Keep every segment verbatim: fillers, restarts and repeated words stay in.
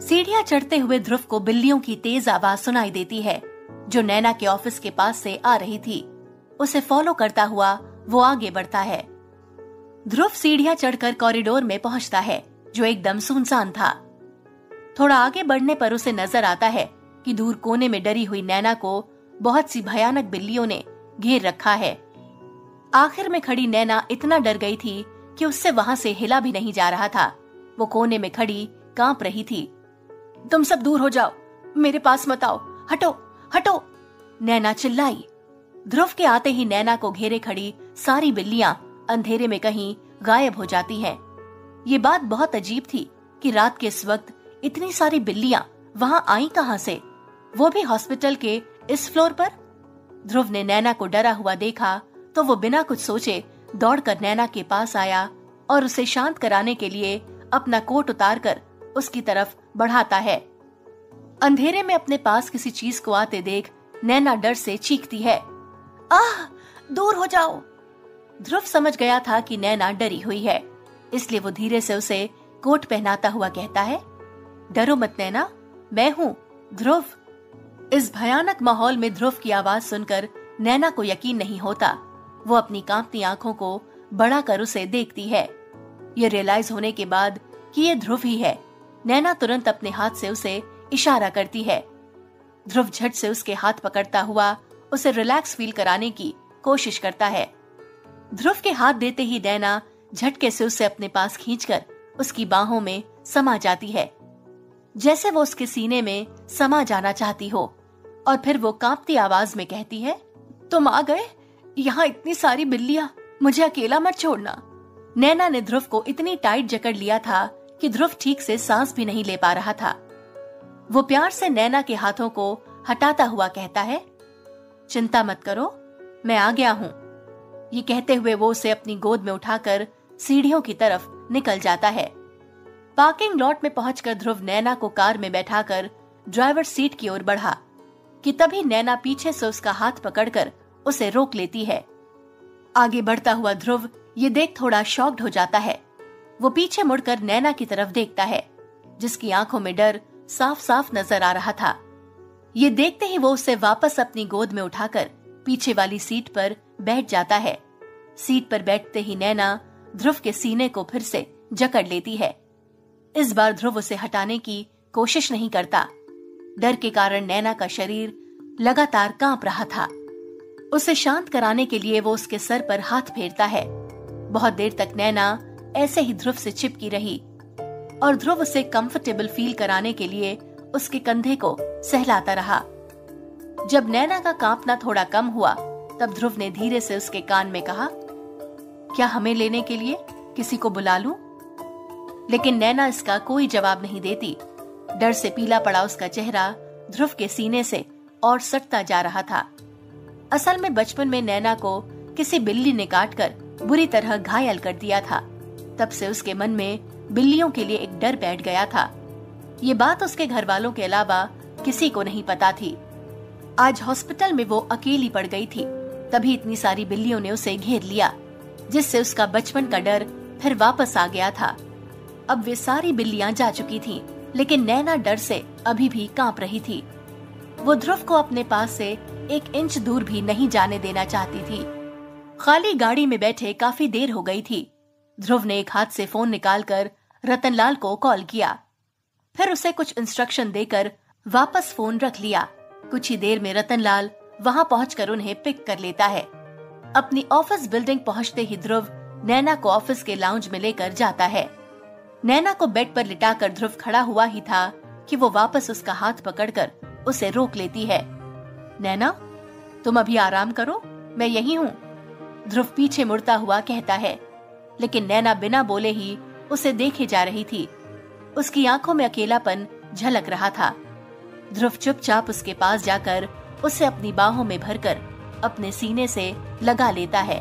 सीढ़ियां चढ़ते हुए ध्रुव को बिल्लियों की तेज आवाज सुनाई देती है जो नैना के ऑफिस के पास से आ रही थी। उसे फॉलो करता हुआ वो आगे बढ़ता है। ध्रुव सीढ़ियां चढ़कर कॉरिडोर में पहुंचता है जो एकदम सुनसान था। थोड़ा आगे बढ़ने पर उसे नजर आता है कि दूर कोने में डरी हुई नैना को बहुत सी भयानक बिल्लियों ने घेर रखा है। आखिर में खड़ी नैना इतना डर गई थी कि उससे वहां से हिला भी नहीं जा रहा था। वो कोने में खड़ी कांप रही थी। तुम सब दूर हो जाओ, मेरे पास मत आओ, हटो हटो, नैना चिल्लाई। ध्रुव के आते ही नैना को घेरे खड़ी सारी बिल्लियां अंधेरे में कहीं गायब हो जाती हैं। ये बात बहुत अजीब थी कि रात के इस वक्त इतनी सारी बिल्लियां वहां आई कहां से, वो भी हॉस्पिटल के इस फ्लोर पर। ध्रुव ने नैना को डरा हुआ देखा तो वो बिना कुछ सोचे दौड़कर नैना के पास आया और उसे शांत कराने के लिए अपना कोट उतारकर उसकी तरफ बढ़ाता है। अंधेरे में अपने पास किसी चीज को आते देख नैना डर से चीखती है, आह, दूर हो जाओ। ध्रुव समझ गया था कि नैना डरी हुई है, इसलिए वो धीरे से उसे कोट पहनाता हुआ कहता है, डरो मत नैना, मैं हूँ ध्रुव। इस भयानक माहौल में ध्रुव की आवाज सुनकर नैना को यकीन नहीं होता। वो अपनी कांपती आंखों को बढ़ाकर उसे देखती है। ये रियलाइज होने के बाद कि ये ध्रुव ही है, नैना तुरंत अपने हाथ से उसे इशारा करती है। ध्रुव झट से उसके हाथ पकड़ता हुआ उसे रिलैक्स फील कराने की कोशिश करता है। ध्रुव के हाथ देते ही नैना झटके से उसे अपने पास खींचकर उसकी बाहों में समा जाती है, जैसे वो उसके सीने में समा जाना चाहती हो। और फिर वो कांपती आवाज में कहती है, तुम आ गए, यहाँ इतनी सारी बिल्लियां, मुझे अकेला मत छोड़ना। नैना ने ध्रुव को इतनी टाइट जकड़ लिया था कि ध्रुव ठीक से सांस भी नहीं ले पा रहा था। वो प्यार से नैना के हाथों को हटाता हुआ कहता है, चिंता मत करो, मैं आ गया हूँ। ये कहते हुए वो उसे अपनी गोद में उठाकर सीढ़ियों की तरफ निकल जाता है। पार्किंग लॉट में पहुंचकर ध्रुव नैना को कार में बैठाकर ड्राइवर सीट की ओर बढ़ा कि तभी नैना पीछे से उसका हाथ पकड़कर उसे रोक लेती है। आगे बढ़ता हुआ ध्रुव ये देख थोड़ा शॉक्ड हो जाता है। वो पीछे मुड़कर नैना की तरफ देखता है, जिसकी आंखों में डर साफ साफ नजर आ रहा था। ये देखते ही वो उसे वापस अपनी गोद में उठाकर पीछे वाली सीट पर बैठ जाता है। सीट पर बैठते ही नैना ध्रुव के सीने को फिर से जकड़ लेती है। इस बार ध्रुव उसे हटाने की कोशिश नहीं करता। डर के कारण नैना का शरीर लगातार कांप रहा था। उसे शांत कराने के लिए वो उसके सर पर हाथ फेरता है। बहुत देर तक नैना ऐसे ही ध्रुव से चिपकी रही और ध्रुव उसे कंफर्टेबल फील कराने के लिए उसके कंधे को सहलाता रहा। जब नैना का कांपना थोड़ा कम हुआ तब ध्रुव ने धीरे से उसके कान में कहा, क्या हमें लेने के लिए किसी को बुला लूं? लेकिन नैना इसका कोई जवाब नहीं देती। डर से पीला पड़ा उसका चेहरा ध्रुव के सीने से और सटता जा रहा था। असल में बचपन में नैना को किसी बिल्ली ने काटकर बुरी तरह घायल कर दिया था। तब से उसके मन में बिल्लियों के लिए एक डर बैठ गया था। ये बात उसके घर वालों के अलावा किसी को नहीं पता थी। आज हॉस्पिटल में वो अकेली पड़ गई थी, तभी इतनी सारी बिल्लियों ने उसे घेर लिया, जिससे उसका बचपन का डर फिर वापस आ गया था। अब वे सारी बिल्लियां जा चुकी थीं, लेकिन नैना डर से अभी भी कांप रही थी। वो ध्रुव को अपने पास से एक इंच दूर भी नहीं जाने देना चाहती थी। खाली गाड़ी में बैठे काफी देर हो गई थी। ध्रुव ने एक हाथ से फोन निकालकर रतनलाल को कॉल किया, फिर उसे कुछ इंस्ट्रक्शन देकर वापस फोन रख लिया। कुछ ही देर में रतनलाल वहां पहुंचकर उन्हें पिक कर लेता है। अपनी ऑफिस बिल्डिंग पहुंचते ही ध्रुव नैना को ऑफिस के लाउंज में लेकर जाता है। नैना को बेड पर लिटाकर ध्रुव खड़ा हुआ ही था कि वो वापस उसका हाथ पकड़कर उसे रोक लेती है। नैना, तुम अभी आराम करो, मैं यही हूँ, ध्रुव पीछे मुड़ता हुआ कहता है। लेकिन नैना बिना बोले ही उसे देखे जा रही थी। उसकी आंखों में अकेलापन झलक रहा था। ध्रुव चुपचाप उसके पास जाकर उसे अपनी बाहों में भरकर अपने सीने से लगा लेता है।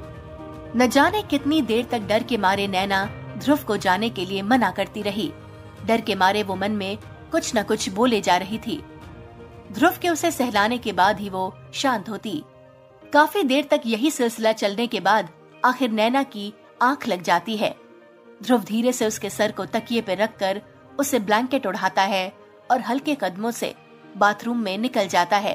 न जाने कितनी देर तक डर के मारे नैना ध्रुव को जाने के लिए मना करती रही। डर के मारे वो मन में कुछ न कुछ बोले जा रही थी। ध्रुव के उसे सहलाने के बाद ही वो शांत होती। काफी देर तक यही सिलसिला चलने के बाद आखिर नैना की आंख लग जाती है। ध्रुव धीरे से उसके सर को तकिए पर रखकर उसे ब्लैंकेट उड़ाता है और हल्के कदमों से बाथरूम में निकल जाता है।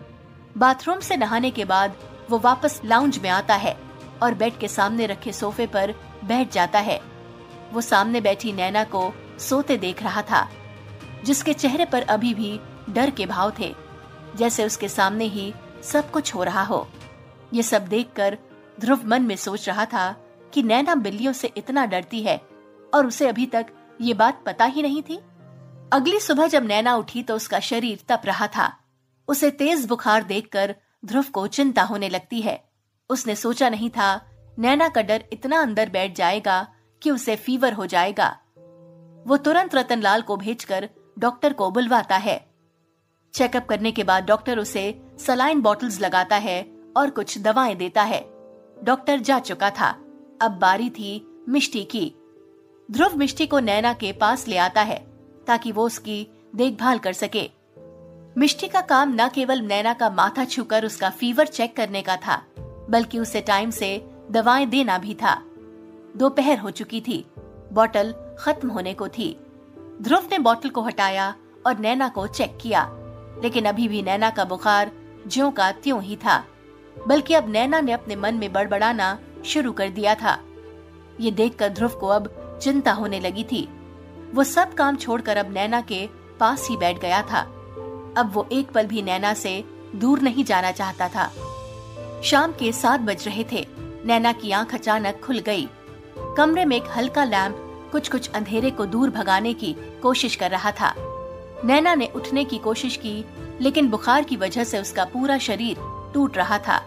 बाथरूम से नहाने के बाद वो वापस लाउंज में आता है और बेड के सामने रखे सोफे पर बैठ जाता है। वो सामने बैठी नैना को सोते देख रहा था, जिसके चेहरे पर अभी भी डर के भाव थे, जैसे उसके सामने ही सब कुछ हो रहा हो। ये सब देखकर ध्रुव मन में सोच रहा था कि नैना बिल्लियों से इतना डरती है और उसे अभी तक ये बात पता ही नहीं थी। अगली सुबह जब नैना उठी तो उसका शरीर तप रहा था। उसे तेज बुखार देखकर ध्रुव को चिंता होने लगती है। उसने सोचा नहीं था नैना का डर इतना अंदर बैठ जाएगा कि उसे फीवर हो जाएगा। वो तुरंत रतनलाल को भेजकर डॉक्टर को बुलवाता है। चेकअप करने के बाद डॉक्टर उसे सलाइन बॉटल्स लगाता है और कुछ दवाएं देता है। डॉक्टर जा चुका था, अब बारी थी मिष्टी की। ध्रुव मिष्टी को नैना के पास ले आता है ताकि वो उसकी देखभाल कर सके। मिष्टी का काम न केवल नैना का माथा छूकर उसका फीवर चेक करने का था, बल्कि उसे टाइम से दवाएं देना भी था। दोपहर हो चुकी थी, बोतल खत्म होने को थी। ध्रुव ने बोतल को हटाया और नैना को चेक किया, लेकिन अभी भी नैना का बुखार ज्यों का त्यों ही था, बल्कि अब नैना ने अपने मन में बड़बड़ाना शुरू कर दिया था। ये देखकर ध्रुव को अब चिंता होने लगी थी। वो सब काम छोड़कर अब नैना के पास ही बैठ गया था। अब वो एक पल भी नैना से दूर नहीं जाना चाहता था। शाम के सात बज रहे थे। नैना की आंख अचानक खुल गई। कमरे में एक हल्का लैंप कुछ कुछ अंधेरे को दूर भगाने की कोशिश कर रहा था। नैना ने उठने की कोशिश की, लेकिन बुखार की वजह से उसका पूरा शरीर टूट रहा था।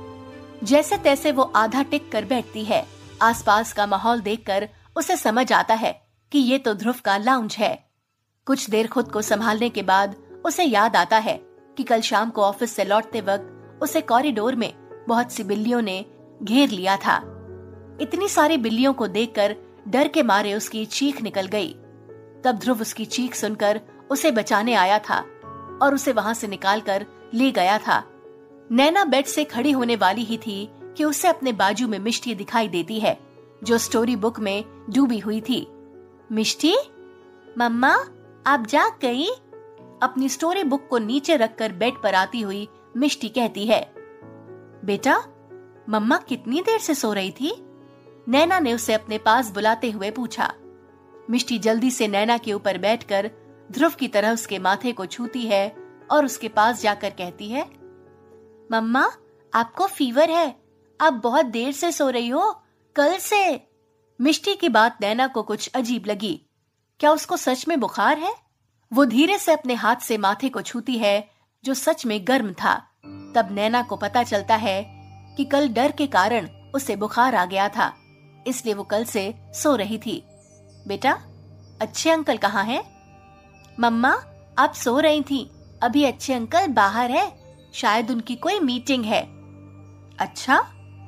जैसे तैसे वो आधा टिक कर बैठती है। आसपास का माहौल देखकर उसे समझ आता है कि ये तो ध्रुव का लाउंज है। कुछ देर खुद को संभालने के बाद उसे याद आता है कि कल शाम को ऑफिस से लौटते वक्त उसे कॉरिडोर में बहुत सी बिल्लियों ने घेर लिया था। इतनी सारी बिल्लियों को देखकर डर के मारे उसकी चीख निकल गई। तब ध्रुव उसकी चीख सुनकर उसे बचाने आया था और उसे वहां से निकालकर ले गया था। नैना बेड से खड़ी होने वाली ही थी कि उसे अपने बाजू में मिष्टी दिखाई देती है, जो स्टोरी बुक में डूबी हुई थी। मिष्टी, मम्मा आप जाग गई? अपनी स्टोरी बुक को नीचे रखकर बेड पर आती हुई मिष्टी कहती है। बेटा, मम्मा कितनी देर से सो रही थी? नैना ने उसे अपने पास बुलाते हुए पूछा। मिष्टी जल्दी से नैना के ऊपर बैठकर ध्रुव की तरह उसके माथे को छूती है और उसके पास जाकर कहती है, मम्मा आपको फीवर है, आप बहुत देर से सो रही हो, कल से। मिष्टी की बात नैना को कुछ अजीब लगी। क्या उसको सच में बुखार है? वो धीरे से अपने हाथ से माथे को छूती है, जो सच में गर्म था। तब नैना को पता चलता है कि कल डर के कारण उसे बुखार आ गया था, इसलिए वो कल से सो रही थी। बेटा, अच्छे अंकल कहाँ हैं? मम्मा आप सो रही थी, अभी अच्छे अंकल बाहर है, शायद उनकी कोई मीटिंग है। अच्छा,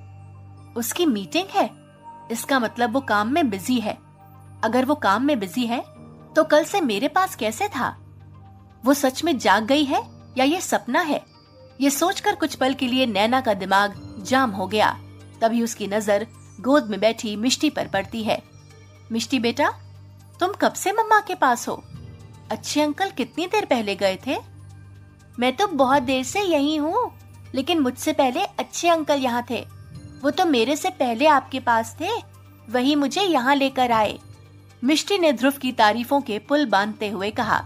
उसकी मीटिंग है? इसका मतलब वो काम में बिजी है। अगर वो काम में बिजी है तो कल से मेरे पास कैसे था? वो सच में जाग गई है या ये सपना है? ये सोचकर कुछ पल के लिए नैना का दिमाग जाम हो गया। तभी उसकी नजर गोद में बैठी मिष्टी पर पड़ती है। मिष्टी बेटा, तुम कब से मम्मा के पास हो? अच्छे अंकल कितनी देर पहले गए थे? मैं तो बहुत देर से यही हूँ, लेकिन मुझसे पहले अच्छे अंकल यहाँ थे। वो तो मेरे से पहले आपके पास थे, वही मुझे यहाँ लेकर आए। मिष्टी ने ध्रुव की तारीफों के पुल बांधते हुए कहा।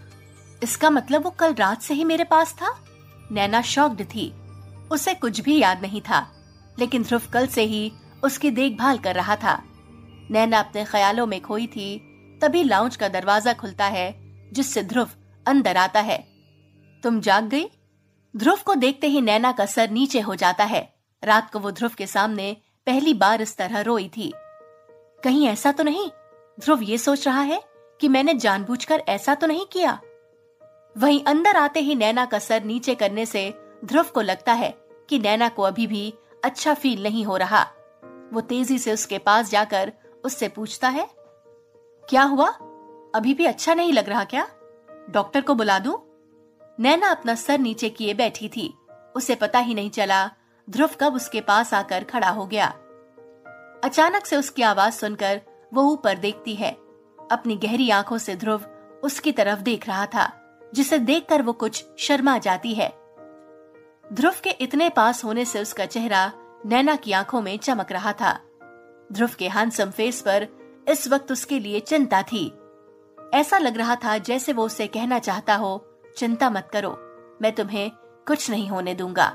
इसका मतलब वो कल रात से ही मेरे पास था? नैना शॉक्ड थी। उसे कुछ भी याद नहीं था, लेकिन ध्रुव कल से ही उसकी देखभाल कर रहा था। नैना अपने ख्यालों में खोई थी। तभी लाउंज का दरवाजा खुलता है, जिससे ध्रुव अंदर आता है। तुम जाग गई? ध्रुव को देखते ही नैना का सर नीचे हो जाता है। रात को वो ध्रुव के सामने पहली बार इस तरह रोई थी। कहीं ऐसा तो नहीं ध्रुव ये सोच रहा है कि मैंने जानबूझकर ऐसा तो नहीं किया? वहीं अंदर आते ही नैना का सर नीचे करने से ध्रुव को लगता है कि नैना को अभी भी अच्छा फील नहीं हो रहा। वो तेजी से उसके पास जाकर उससे पूछता है, क्या हुआ? अभी भी अच्छा नहीं लग रहा क्या? डॉक्टर को बुला दूं? नैना अपना सर नीचे किए बैठी थी। उसे पता ही नहीं चला ध्रुव कब उसके पास आकर खड़ा हो गया। अचानक से उसकी आवाज सुनकर वो ऊपर देखती है। अपनी गहरी आंखों से ध्रुव उसकी तरफ देख रहा था, जिसे देखकर वो कुछ शर्मा जाती है। ध्रुव के इतने पास होने से उसका चेहरा नैना की आंखों में चमक रहा था। ध्रुव के हैंडसम फेस पर इस वक्त उसके लिए चिंता थी। ऐसा लग रहा था जैसे वो उसे कहना चाहता हो, चिंता मत करो, मैं तुम्हें कुछ नहीं होने दूंगा।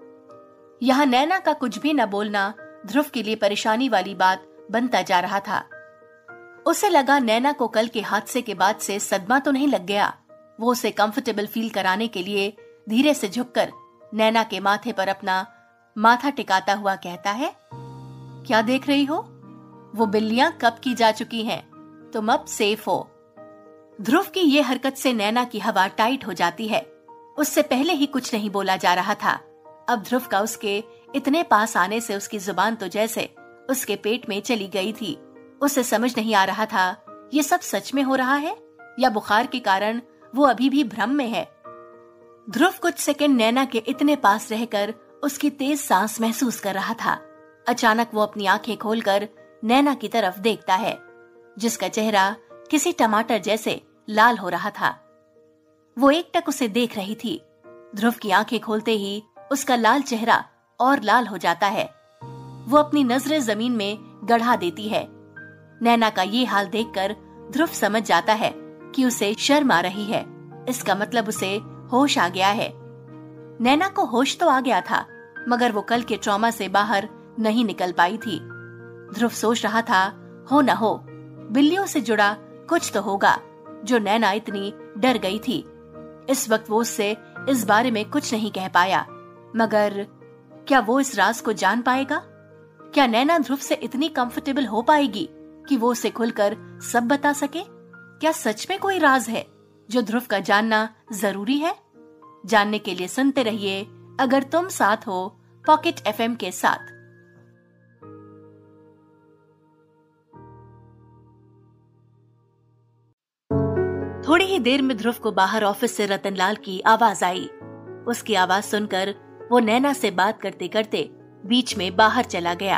यहाँ नैना का कुछ भी न बोलना ध्रुव के लिए परेशानी वाली बात बनता जा रहा था। उसे लगा नैना को कल के हादसे के बाद से सदमा तो नहीं लग गया। वो उसे कंफर्टेबल फील कराने के लिए धीरे से झुककर नैना के माथे पर अपना माथा टिकाता हुआ कहता है, क्या देख रही हो? वो बिल्लियां कब की जा चुकी हैं, तुम अब सेफ हो। ध्रुव की ये हरकत से नैना की हवा टाइट हो जाती है। उससे पहले ही कुछ नहीं बोला जा रहा था। अब ध्रुव का उसके इतने पास आने से उसकी जुबान तो जैसे उसके पेट में चली गई थी। उसे समझ नहीं आ रहा था ये सब सच में हो रहा है या बुखार के कारण वो अभी भी भ्रम में है। ध्रुव कुछ सेकंड नैना के इतने पास रहकर उसकी तेज सांस महसूस कर रहा था। अचानक वो अपनी आंखें खोलकर नैना की तरफ देखता है, जिसका चेहरा किसी टमाटर जैसे लाल हो रहा था। वो एकटक उसे देख रही थी। ध्रुव की आंखें खोलते ही उसका लाल चेहरा और लाल हो जाता है। वो अपनी नजरें जमीन में गड़ा देती है। नैना का ये हाल देखकर ध्रुव समझ जाता है कि उसे शर्म आ रही है। इसका मतलब उसे होश आ गया है। नैना को होश तो आ गया था, मगर वो कल के ट्रॉमा से बाहर नहीं निकल पाई थी। ध्रुव सोच रहा था, हो न हो बिल्लियों से जुड़ा कुछ तो होगा जो नैना इतनी डर गई थी। इस वक्त वो उससे इस बारे में कुछ नहीं कह पाया, मगर क्या वो इस राज को जान पाएगा? क्या नैना ध्रुव से इतनी कंफर्टेबल हो पाएगी कि वो उसे खुलकर सब बता सके? क्या सच में कोई राज है जो ध्रुव का जानना जरूरी है? जानने के लिए सुनते रहिए अगर तुम साथ हो पॉकेट एफएम के साथ। थोड़ी ही देर में ध्रुव को बाहर ऑफिस से रतनलाल की आवाज आई। उसकी आवाज सुनकर वो नैना से बात करते करते बीच में बाहर चला गया।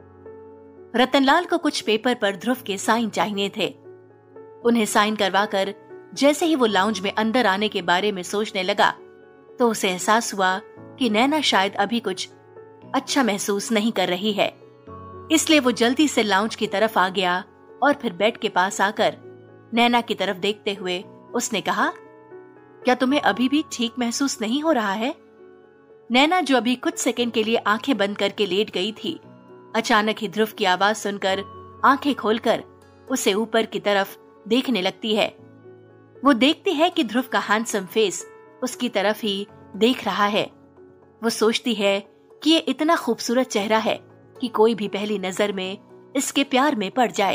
रतनलाल को कुछ पेपर पर ध्रुव के साइन चाहिए थे। उन्हें साइन करवाकर जैसे ही वो लाउंज में अंदर आने के बारे में सोचने लगा तो उसे एहसास हुआ कि नैना शायद अभी कुछ अच्छा महसूस नहीं कर रही है। इसलिए वो जल्दी से लाउंज की तरफ आ गया और फिर बेड के पास आकर नैना की तरफ देखते हुए उसने कहा, क्या तुम्हें अभी भी ठीक महसूस नहीं हो रहा है? नैना जो अभी कुछ सेकंड के लिए आंखें बंद करके लेट गई थी, अचानक ही ध्रुव की आवाज सुनकर आंखें खोलकर उसे ऊपर की तरफ देखने लगती है। वो देखती है कि ध्रुव का हैंडसम फेस उसकी तरफ ही देख रहा है। वो सोचती है कि ये इतना खूबसूरत चेहरा है कि कोई भी पहली नजर में इसके प्यार में पड़ जाए।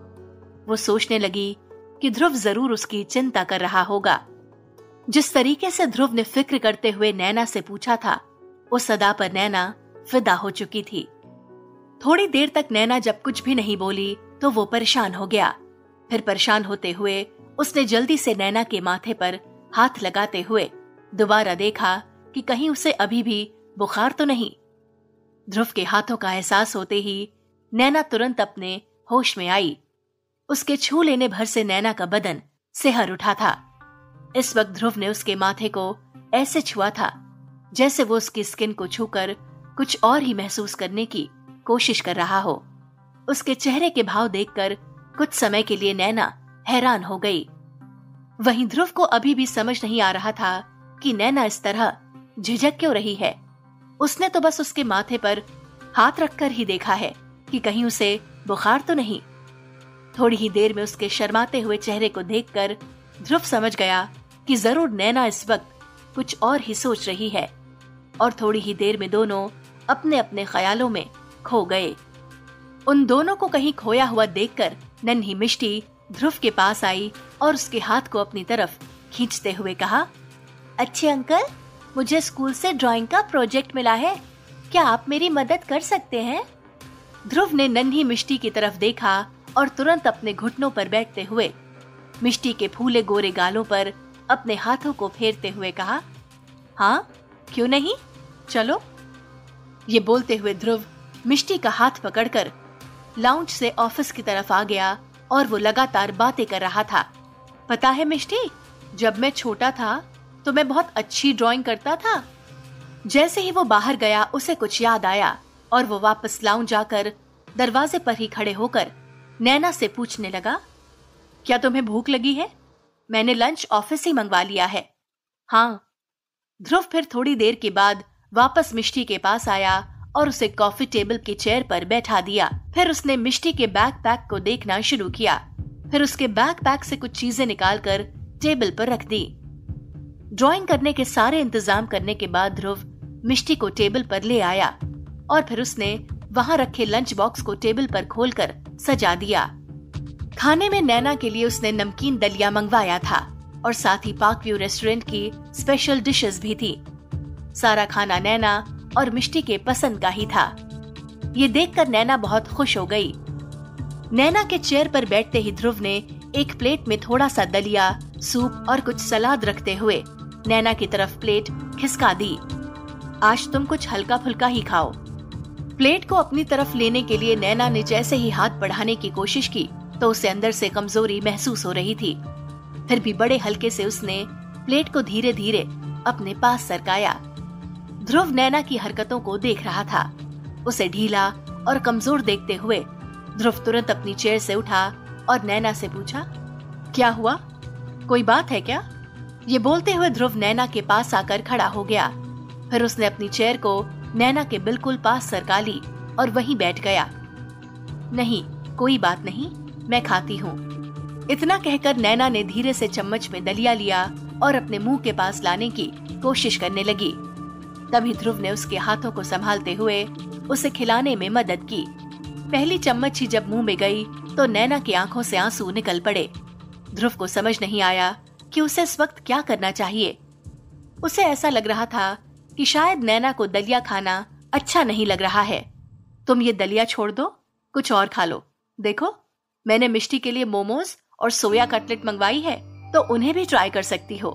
वो सोचने लगी कि ध्रुव जरूर उसकी चिंता कर रहा होगा। जिस तरीके से ध्रुव ने फिक्र करते हुए नैना से पूछा था, उस अदा पर नैना फिदा हो चुकी थी। थोड़ी देर तक नैना जब कुछ भी नहीं बोली तो वो परेशान हो गया। फिर परेशान होते हुए उसने जल्दी से नैना के माथे पर हाथ लगाते हुए दोबारा देखा कि कहीं उसे अभी भी बुखार तो नहीं। ध्रुव के हाथों का एहसास होते ही नैना तुरंत अपने होश में आई। उसके छू लेने भर से नैना का बदन सिहर उठा था। इस वक्त ध्रुव ने उसके माथे को ऐसे छुआ था जैसे वो उसकी स्किन को छूकर कुछ और ही महसूस करने की कोशिश कर रहा हो। उसके चेहरे के भाव देखकर कुछ समय के लिए नैना हैरान हो गई। वहीं ध्रुव को अभी भी समझ नहीं आ रहा था कि नैना इस तरह झिझक क्यों रही है। उसने तो बस उसके माथे पर हाथ रखकर ही देखा है कि कहीं उसे बुखार तो नहीं। थोड़ी ही देर में उसके शर्माते हुए चेहरे को देखकर ध्रुव समझ गया कि जरूर नैना इस वक्त कुछ और ही सोच रही है, और थोड़ी ही देर में दोनों अपने अपने ख्यालों में खो गए। उन दोनों को कहीं खोया हुआ देखकर नन्ही मिष्टी ध्रुव के पास आई और उसके हाथ को अपनी तरफ खींचते हुए कहा, अच्छे अंकल, मुझे स्कूल से ड्राइंग का प्रोजेक्ट मिला है, क्या आप मेरी मदद कर सकते हैं? ध्रुव ने नन्ही मिष्टी की तरफ देखा और तुरंत अपने घुटनों पर बैठते हुए मिष्टी के फूले गोरे गालों पर अपने हाथों को फेरते हुए कहा, हाँ क्यों नहीं, चलो। ये बोलते हुए ध्रुव मिष्टी का हाथ पकड़कर लाउंज से ऑफिस की तरफ आ गया और वो लगातार बातें कर रहा था। पता है मिष्टी, जब मैं छोटा था तो मैं बहुत अच्छी ड्राइंग करता था। जैसे ही वो बाहर गया उसे कुछ याद आया और वो वापस लाउंज जाकर दरवाजे पर ही खड़े होकर नैना से पूछने लगा, क्या तुम्हें भूख लगी है? मैंने लंच ऑफिस ही मंगवा लिया है। हाँ। ध्रुव फिर थोड़ी देर के बाद वापस मिष्टी के पास आया और उसे कॉफी टेबल की चेयर पर बैठा दिया। फिर उसने मिष्टी के बैकपैक को देखना शुरू किया। फिर उसके बैकपैक से कुछ चीजें निकालकर टेबल पर रख दी। ड्राइंग करने के सारे इंतजाम करने के बाद ध्रुव मिष्टी को टेबल पर ले आया और फिर उसने वहां रखे लंच बॉक्स को टेबल पर खोलकर सजा दिया। खाने में नैना के लिए उसने नमकीन दलिया मंगवाया था और साथ ही पार्क व्यू रेस्टोरेंट की स्पेशल डिशेस भी थी। सारा खाना नैना और मिष्टी के पसंद का ही था। ये देखकर नैना बहुत खुश हो गई। नैना के चेयर पर बैठते ही ध्रुव ने एक प्लेट में थोड़ा सा दलिया, सूप और कुछ सलाद रखते हुए नैना की तरफ प्लेट खिसका दी। आज तुम कुछ हल्का फुल्का ही खाओ। प्लेट को अपनी तरफ लेने के लिए नैना ने जैसे ही हाथ बढ़ाने की कोशिश की तो उसे अंदर से कमजोरी महसूस हो रही थी। फिर भी बड़े हल्के से उसने प्लेट को धीरे धीरे अपने पास सरकाया। ध्रुव नैना की हरकतों को देख रहा था। उसे ढीला और कमजोर देखते हुए ध्रुव तुरंत अपनी चेयर से उठा और नैना से पूछा, क्या हुआ? कोई बात है क्या? ये बोलते हुए ध्रुव नैना के पास आकर खड़ा हो गया। फिर उसने अपनी चेयर को नैना के बिल्कुल पास सरका ली और वहीं बैठ गया। नहीं, कोई बात नहीं, मैं खाती हूँ। इतना कहकर नैना ने धीरे से चम्मच में दलिया लिया और अपने मुंह के पास लाने की कोशिश करने लगी। तभी ध्रुव ने उसके हाथों को संभालते हुए उसे खिलाने में मदद की। पहली चम्मच ही जब मुंह में गई तो नैना की आंखों से आंसू निकल पड़े। ध्रुव को समझ नहीं आया कि उसे इस वक्त क्या करना चाहिए। उसे ऐसा लग रहा था कि शायद नैना को दलिया खाना अच्छा नहीं लग रहा है। तुम ये दलिया छोड़ दो, कुछ और खा लो। देखो, मैंने मिष्टी के लिए मोमोज और सोया कटलेट मंगवाई है, तो उन्हें भी ट्राई कर सकती हो।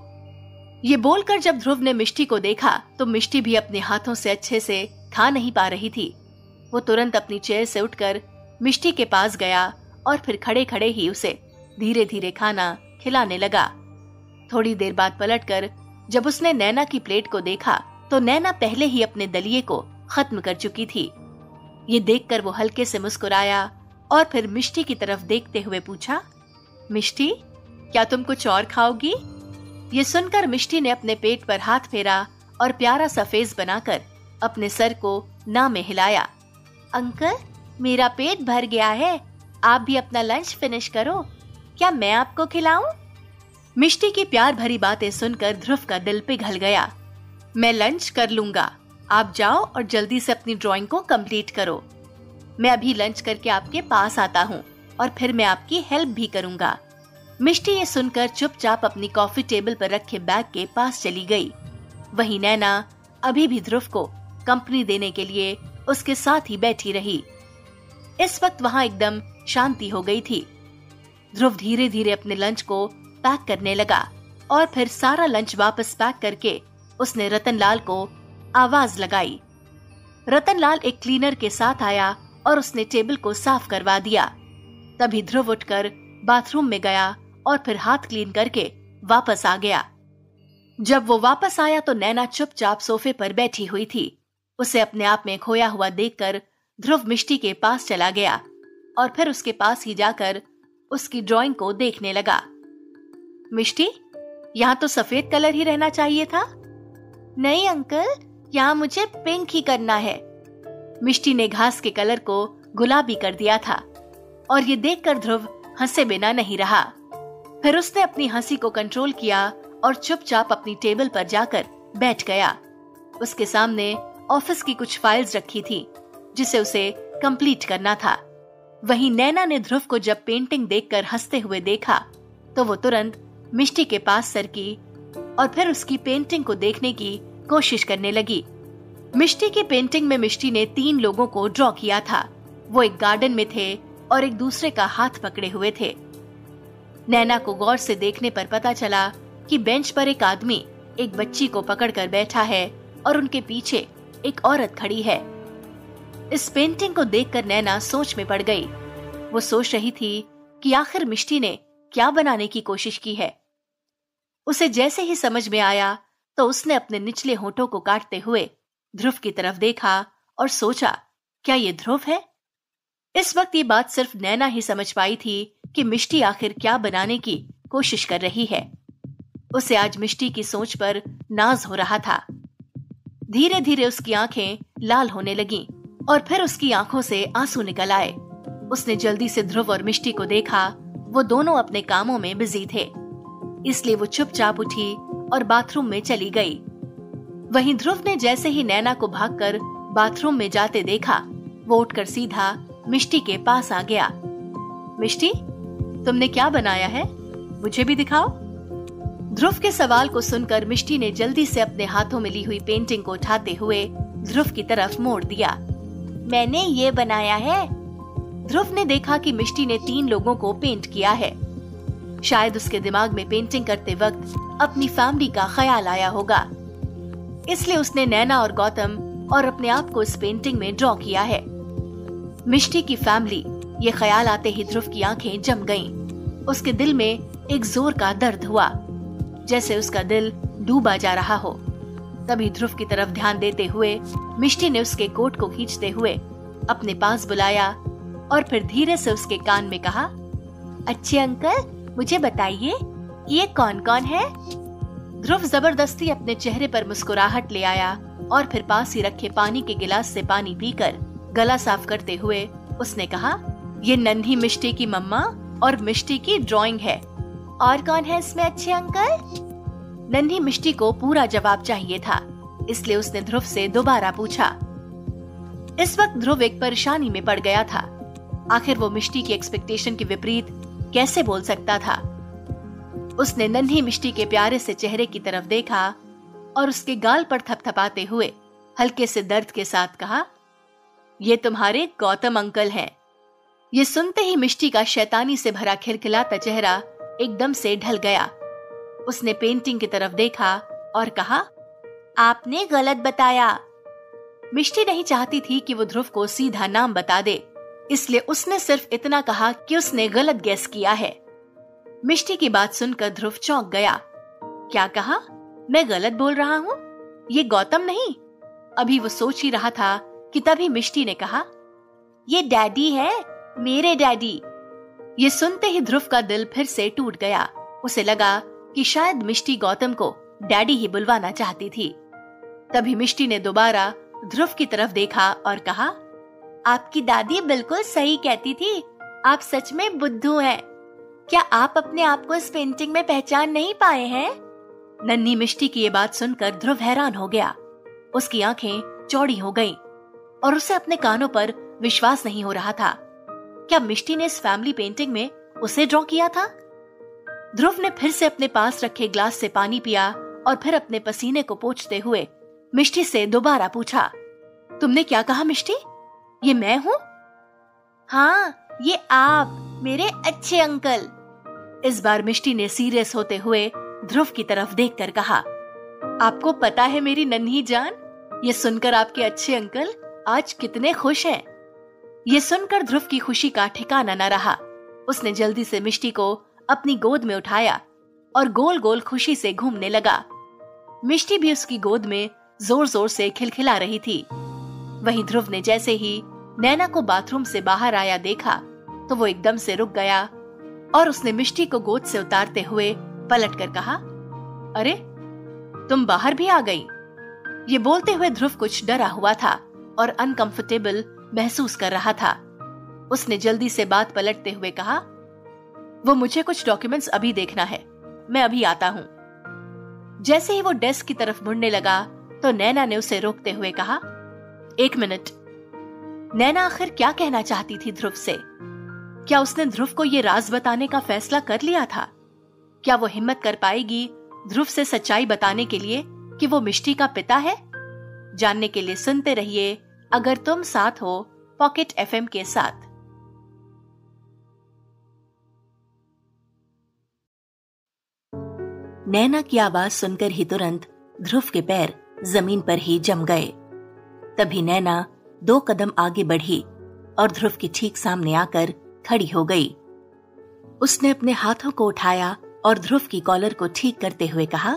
ये बोलकर जब ध्रुव ने मिष्टी को देखा तो मिष्टी भी अपने हाथों से अच्छे से खा नहीं पा रही थी। वो तुरंत अपनी चेयर से उठकर मिष्टी के पास गया और फिर खड़े खड़े ही उसे धीरे धीरे खाना खिलाने लगा। थोड़ी देर बाद पलटकर जब उसने नैना की प्लेट को देखा तो नैना पहले ही अपने दलिये को खत्म कर चुकी थी। ये देखकर वो हल्के से मुस्कुराया और फिर मिष्टी की तरफ देखते हुए पूछा, मिष्टी, क्या तुम कुछ और खाओगी? ये सुनकर मिष्टी ने अपने पेट पर हाथ फेरा और प्यारा सा फेस बनाकर अपने सर को ना में हिलाया। अंकल, मेरा पेट भर गया है, आप भी अपना लंच फिनिश करो। क्या मैं आपको खिलाऊं? मिष्टी की प्यार भरी बातें सुनकर ध्रुव का दिल पिघल गया। मैं लंच कर लूंगा, आप जाओ और जल्दी से अपनी ड्राइंग को कंप्लीट करो। मैं अभी लंच करके आपके पास आता हूँ और फिर मैं आपकी हेल्प भी करूंगा। मिष्टी ये सुनकर चुपचाप अपनी कॉफी टेबल पर रखे बैग के पास चली गई। वहीं नैना अभी भी ध्रुव को कंपनी देने के लिए उसके साथ ही बैठी रही। इस वक्त वहां एकदम शांति हो गई थी। ध्रुव धीरे धीरे अपने लंच को पैक करने लगा और फिर सारा लंच वापस पैक करके उसने रतनलाल को आवाज लगाई। रतनलाल एक क्लीनर के साथ आया और उसने टेबल को साफ करवा दिया। तभी ध्रुव उठकर बाथरूम में गया और फिर हाथ क्लीन करके वापस आ गया। जब वो वापस आया तो नैना चुपचाप सोफे पर बैठी हुई थी। उसे अपने आप में खोया हुआ देखकर ध्रुव मिष्टी के पास चला गया और फिर उसके पास ही जाकर उसकी ड्राइंग को देखने लगा। मिष्टी, यहाँ तो सफेद कलर ही रहना चाहिए था। नहीं अंकल, यहाँ मुझे पिंक ही करना है। मिष्टी ने घास के कलर को गुलाबी कर दिया था और ये देखकर ध्रुव हंसे बिना नहीं रहा। फिर उसने अपनी हंसी को कंट्रोल किया और चुपचाप अपनी टेबल पर जाकर बैठ गया। उसके सामने ऑफिस की कुछ फाइल्स रखी थी जिसे उसे कंप्लीट करना था। वहीं नैना ने ध्रुव को जब पेंटिंग देखकर हंसते हुए देखा तो वो तुरंत मिष्टी के पास सरकी और फिर उसकी पेंटिंग को देखने की कोशिश करने लगी। मिष्टी की पेंटिंग में मिष्टी ने तीन लोगों को ड्रॉ किया था। वो एक गार्डन में थे और एक दूसरे का हाथ पकड़े हुए थे। नैना को गौर से देखने पर पता चला कि बेंच पर एक आदमी एक बच्ची को पकड़कर बैठा है और उनके पीछे एक औरत खड़ी है। इस पेंटिंग को देखकर नैना सोच में पड़ गई। वो सोच रही थी कि आखिर मिष्टी ने क्या बनाने की कोशिश की है। उसे जैसे ही समझ में आया तो उसने अपने निचले होठों को काटते हुए ध्रुव की तरफ देखा और सोचा, क्या ये ध्रुव है? इस वक्त ये बात सिर्फ नैना ही समझ पाई थी कि मिष्टी आखिर क्या बनाने की कोशिश कर रही है। उसे आज मिष्टी की सोच पर नाज हो रहा था। धीरे धीरे उसकी आंखें लाल होने लगीं और फिर उसकी आंखों से आंसू निकल आए। उसने जल्दी से ध्रुव और मिष्टी को देखा। वो दोनों अपने कामों में बिजी थे, इसलिए वो चुपचाप उठी और बाथरूम में चली गई। वहीं ध्रुव ने जैसे ही नैना को भागकर बाथरूम में जाते देखा, वो उठकर सीधा मिष्टी के पास आ गया। मिष्टी, तुमने क्या बनाया है? मुझे भी दिखाओ। ध्रुव के सवाल को सुनकर मिष्टी ने जल्दी से अपने हाथों में ली हुई पेंटिंग को उठाते हुए ध्रुव की तरफ मोड़ दिया। मैंने ये बनाया है। ध्रुव ने देखा कि मिष्टी ने तीन लोगों को पेंट किया है। शायद उसके दिमाग में पेंटिंग करते वक्त अपनी फैमिली का ख्याल आया होगा, इसलिए उसने नैना और गौतम और अपने आप को इस पेंटिंग में ड्रॉ किया है। मिष्टी की फैमिली, ये ख्याल आते ही ध्रुव की आंखें जम गईं। उसके दिल में एक जोर का दर्द हुआ, जैसे उसका दिल डूबा जा रहा हो। तभी ध्रुव की तरफ ध्यान देते हुए मिष्टी ने उसके कोट को खींचते हुए अपने पास बुलाया और फिर धीरे से उसके कान में कहा, अच्छे अंकल, मुझे बताइए ये कौन कौन है? ध्रुव जबरदस्ती अपने चेहरे पर मुस्कुराहट ले आया और फिर पास ही रखे पानी के गिलास से पानी पीकर गला साफ करते हुए उसने कहा, ये नन्ही मिष्टी की मम्मा और मिष्टी की ड्राइंग है। और कौन है इसमें अच्छे अंकल? नन्ही मिष्टी को पूरा जवाब चाहिए था, इसलिए उसने ध्रुव से दोबारा पूछा। इस वक्त ध्रुव एक परेशानी में पड़ गया था। आखिर वो मिष्टी की एक्सपेक्टेशन के विपरीत कैसे बोल सकता था? उसने नन्ही मिष्टी के प्यारे से चेहरे की तरफ देखा और उसके गाल पर थपथपाते हुए हल्के से दर्द के साथ कहा, ये तुम्हारे गौतम अंकल हैं। ये सुनते ही मिष्टी का शैतानी से भरा खिलखिलाता चेहरा एकदम से ढल गया। उसने पेंटिंग की तरफ देखा और कहा, आपने गलत बताया। मिष्टी नहीं चाहती थी कि वो ध्रुव को सीधा नाम बता दे, इसलिए उसने सिर्फ इतना कहा कि उसने गलत गेस किया है। मिष्टी की बात सुनकर ध्रुव चौंक गया। क्या कहा? मैं गलत बोल रहा हूँ? ये गौतम नहीं? अभी वो सोच ही रहा था कि तभी मिष्टी ने कहा, ये डैडी है, मेरे डैडी। ये सुनते ही ध्रुव का दिल फिर से टूट गया। उसे लगा कि शायद मिष्टी गौतम को डैडी ही बुलवाना चाहती थी। तभी मिष्टी ने दोबारा ध्रुव की तरफ देखा और कहा, आपकी दादी बिल्कुल सही कहती थी, आप सच में बुद्धू हैं। क्या आप अपने आप को इस पेंटिंग में पहचान नहीं पाए हैं? नन्ही मिष्टी की ये बात सुनकर ध्रुव हैरान हो गया। उसकी आंखें चौड़ी हो गईं और उसे अपने कानों पर विश्वास नहीं हो रहा था। क्या मिष्टी ने इस फैमिली पेंटिंग में उसे ड्रॉ किया था? ध्रुव ने फिर से अपने पास रखे ग्लास से पानी पिया और फिर अपने पसीने को पोंछते हुए मिष्टी से दोबारा पूछा, तुमने क्या कहा मिष्टी? ये मैं हूँ? हाँ, ये आप, मेरे अच्छे अंकल। इस बार मिष्टी ने सीरियस होते हुए ध्रुव की तरफ देखकर कहा, आपको पता है मेरी नन्ही जान, ये सुनकर आपके अच्छे अंकल आज कितने खुश हैं। ये सुनकर ध्रुव की खुशी का ठिकाना न रहा। उसने जल्दी से मिष्टी को अपनी गोद में उठाया और गोल गोल खुशी से घूमने लगा। मिष्टी भी उसकी गोद में जोर जोर से खिलखिला रही थी। वहीं ध्रुव ने जैसे ही नैना को बाथरूम से बाहर आया देखा तो वो एकदम से रुक गया और उसने मिष्टी को गोद से उतारते हुए पलटकर कहा, अरे तुम बाहर भी आ गई। ये बोलते हुए ध्रुव कुछ डरा हुआ था और अनकंफर्टेबल महसूस कर रहा था। उसने जल्दी से बात पलटते हुए कहा, वो मुझे कुछ डॉक्यूमेंट्स अभी देखना है, मैं अभी आता हूँ। जैसे ही वो डेस्क की तरफ मुड़ने लगा तो नैना ने उसे रोकते हुए कहा, एक मिनट। नैना आखिर क्या कहना चाहती थी ध्रुव से? क्या उसने ध्रुव को ये राज बताने का फैसला कर लिया था? क्या वो हिम्मत कर पाएगी ध्रुव से सच्चाई बताने के लिए कि वो मिष्टी का पिता है? जानने के लिए सुनते रहिए अगर तुम साथ हो पॉकेट एफएम के साथ। नैना की आवाज सुनकर ही तुरंत ध्रुव के पैर जमीन पर ही जम गए। तभी नैना दो कदम आगे बढ़ी और ध्रुव के ठीक सामने आकर खड़ी हो गई। उसने अपने हाथों को उठाया और ध्रुव की कॉलर को ठीक करते हुए कहा,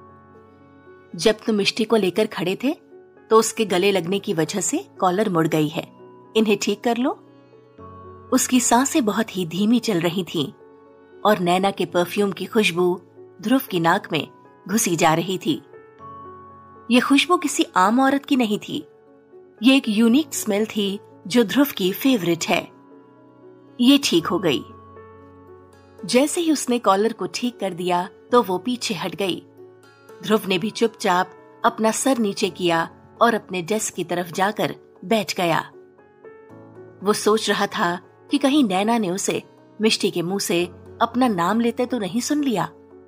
जब तुम मिष्टी को लेकर खड़े थे तो उसके गले लगने की वजह से कॉलर मुड़ गई है, इन्हें ठीक कर लो। उसकी सांसें बहुत ही धीमी चल रही थीं और नैना के परफ्यूम की खुशबू ध्रुव की नाक में घुसी जा रही थी। ये खुशबू किसी आम औरत की नहीं थी, ये एक यूनिक स्मेल थी जो ध्रुव की फेवरेट है। ये ठीक हो गई। जैसे ही उसने कॉलर को ठीक कर दिया तो वो पीछे हट गई। ध्रुव ने भी चुपचाप अपना सर नीचे किया और अपने डेस्क की तरफ जाकर बैठ गया। वो सोच रहा था कि कहीं नैना ने उसे मिष्टी के मुंह से अपना नाम लेते तो नहीं सुन लिया।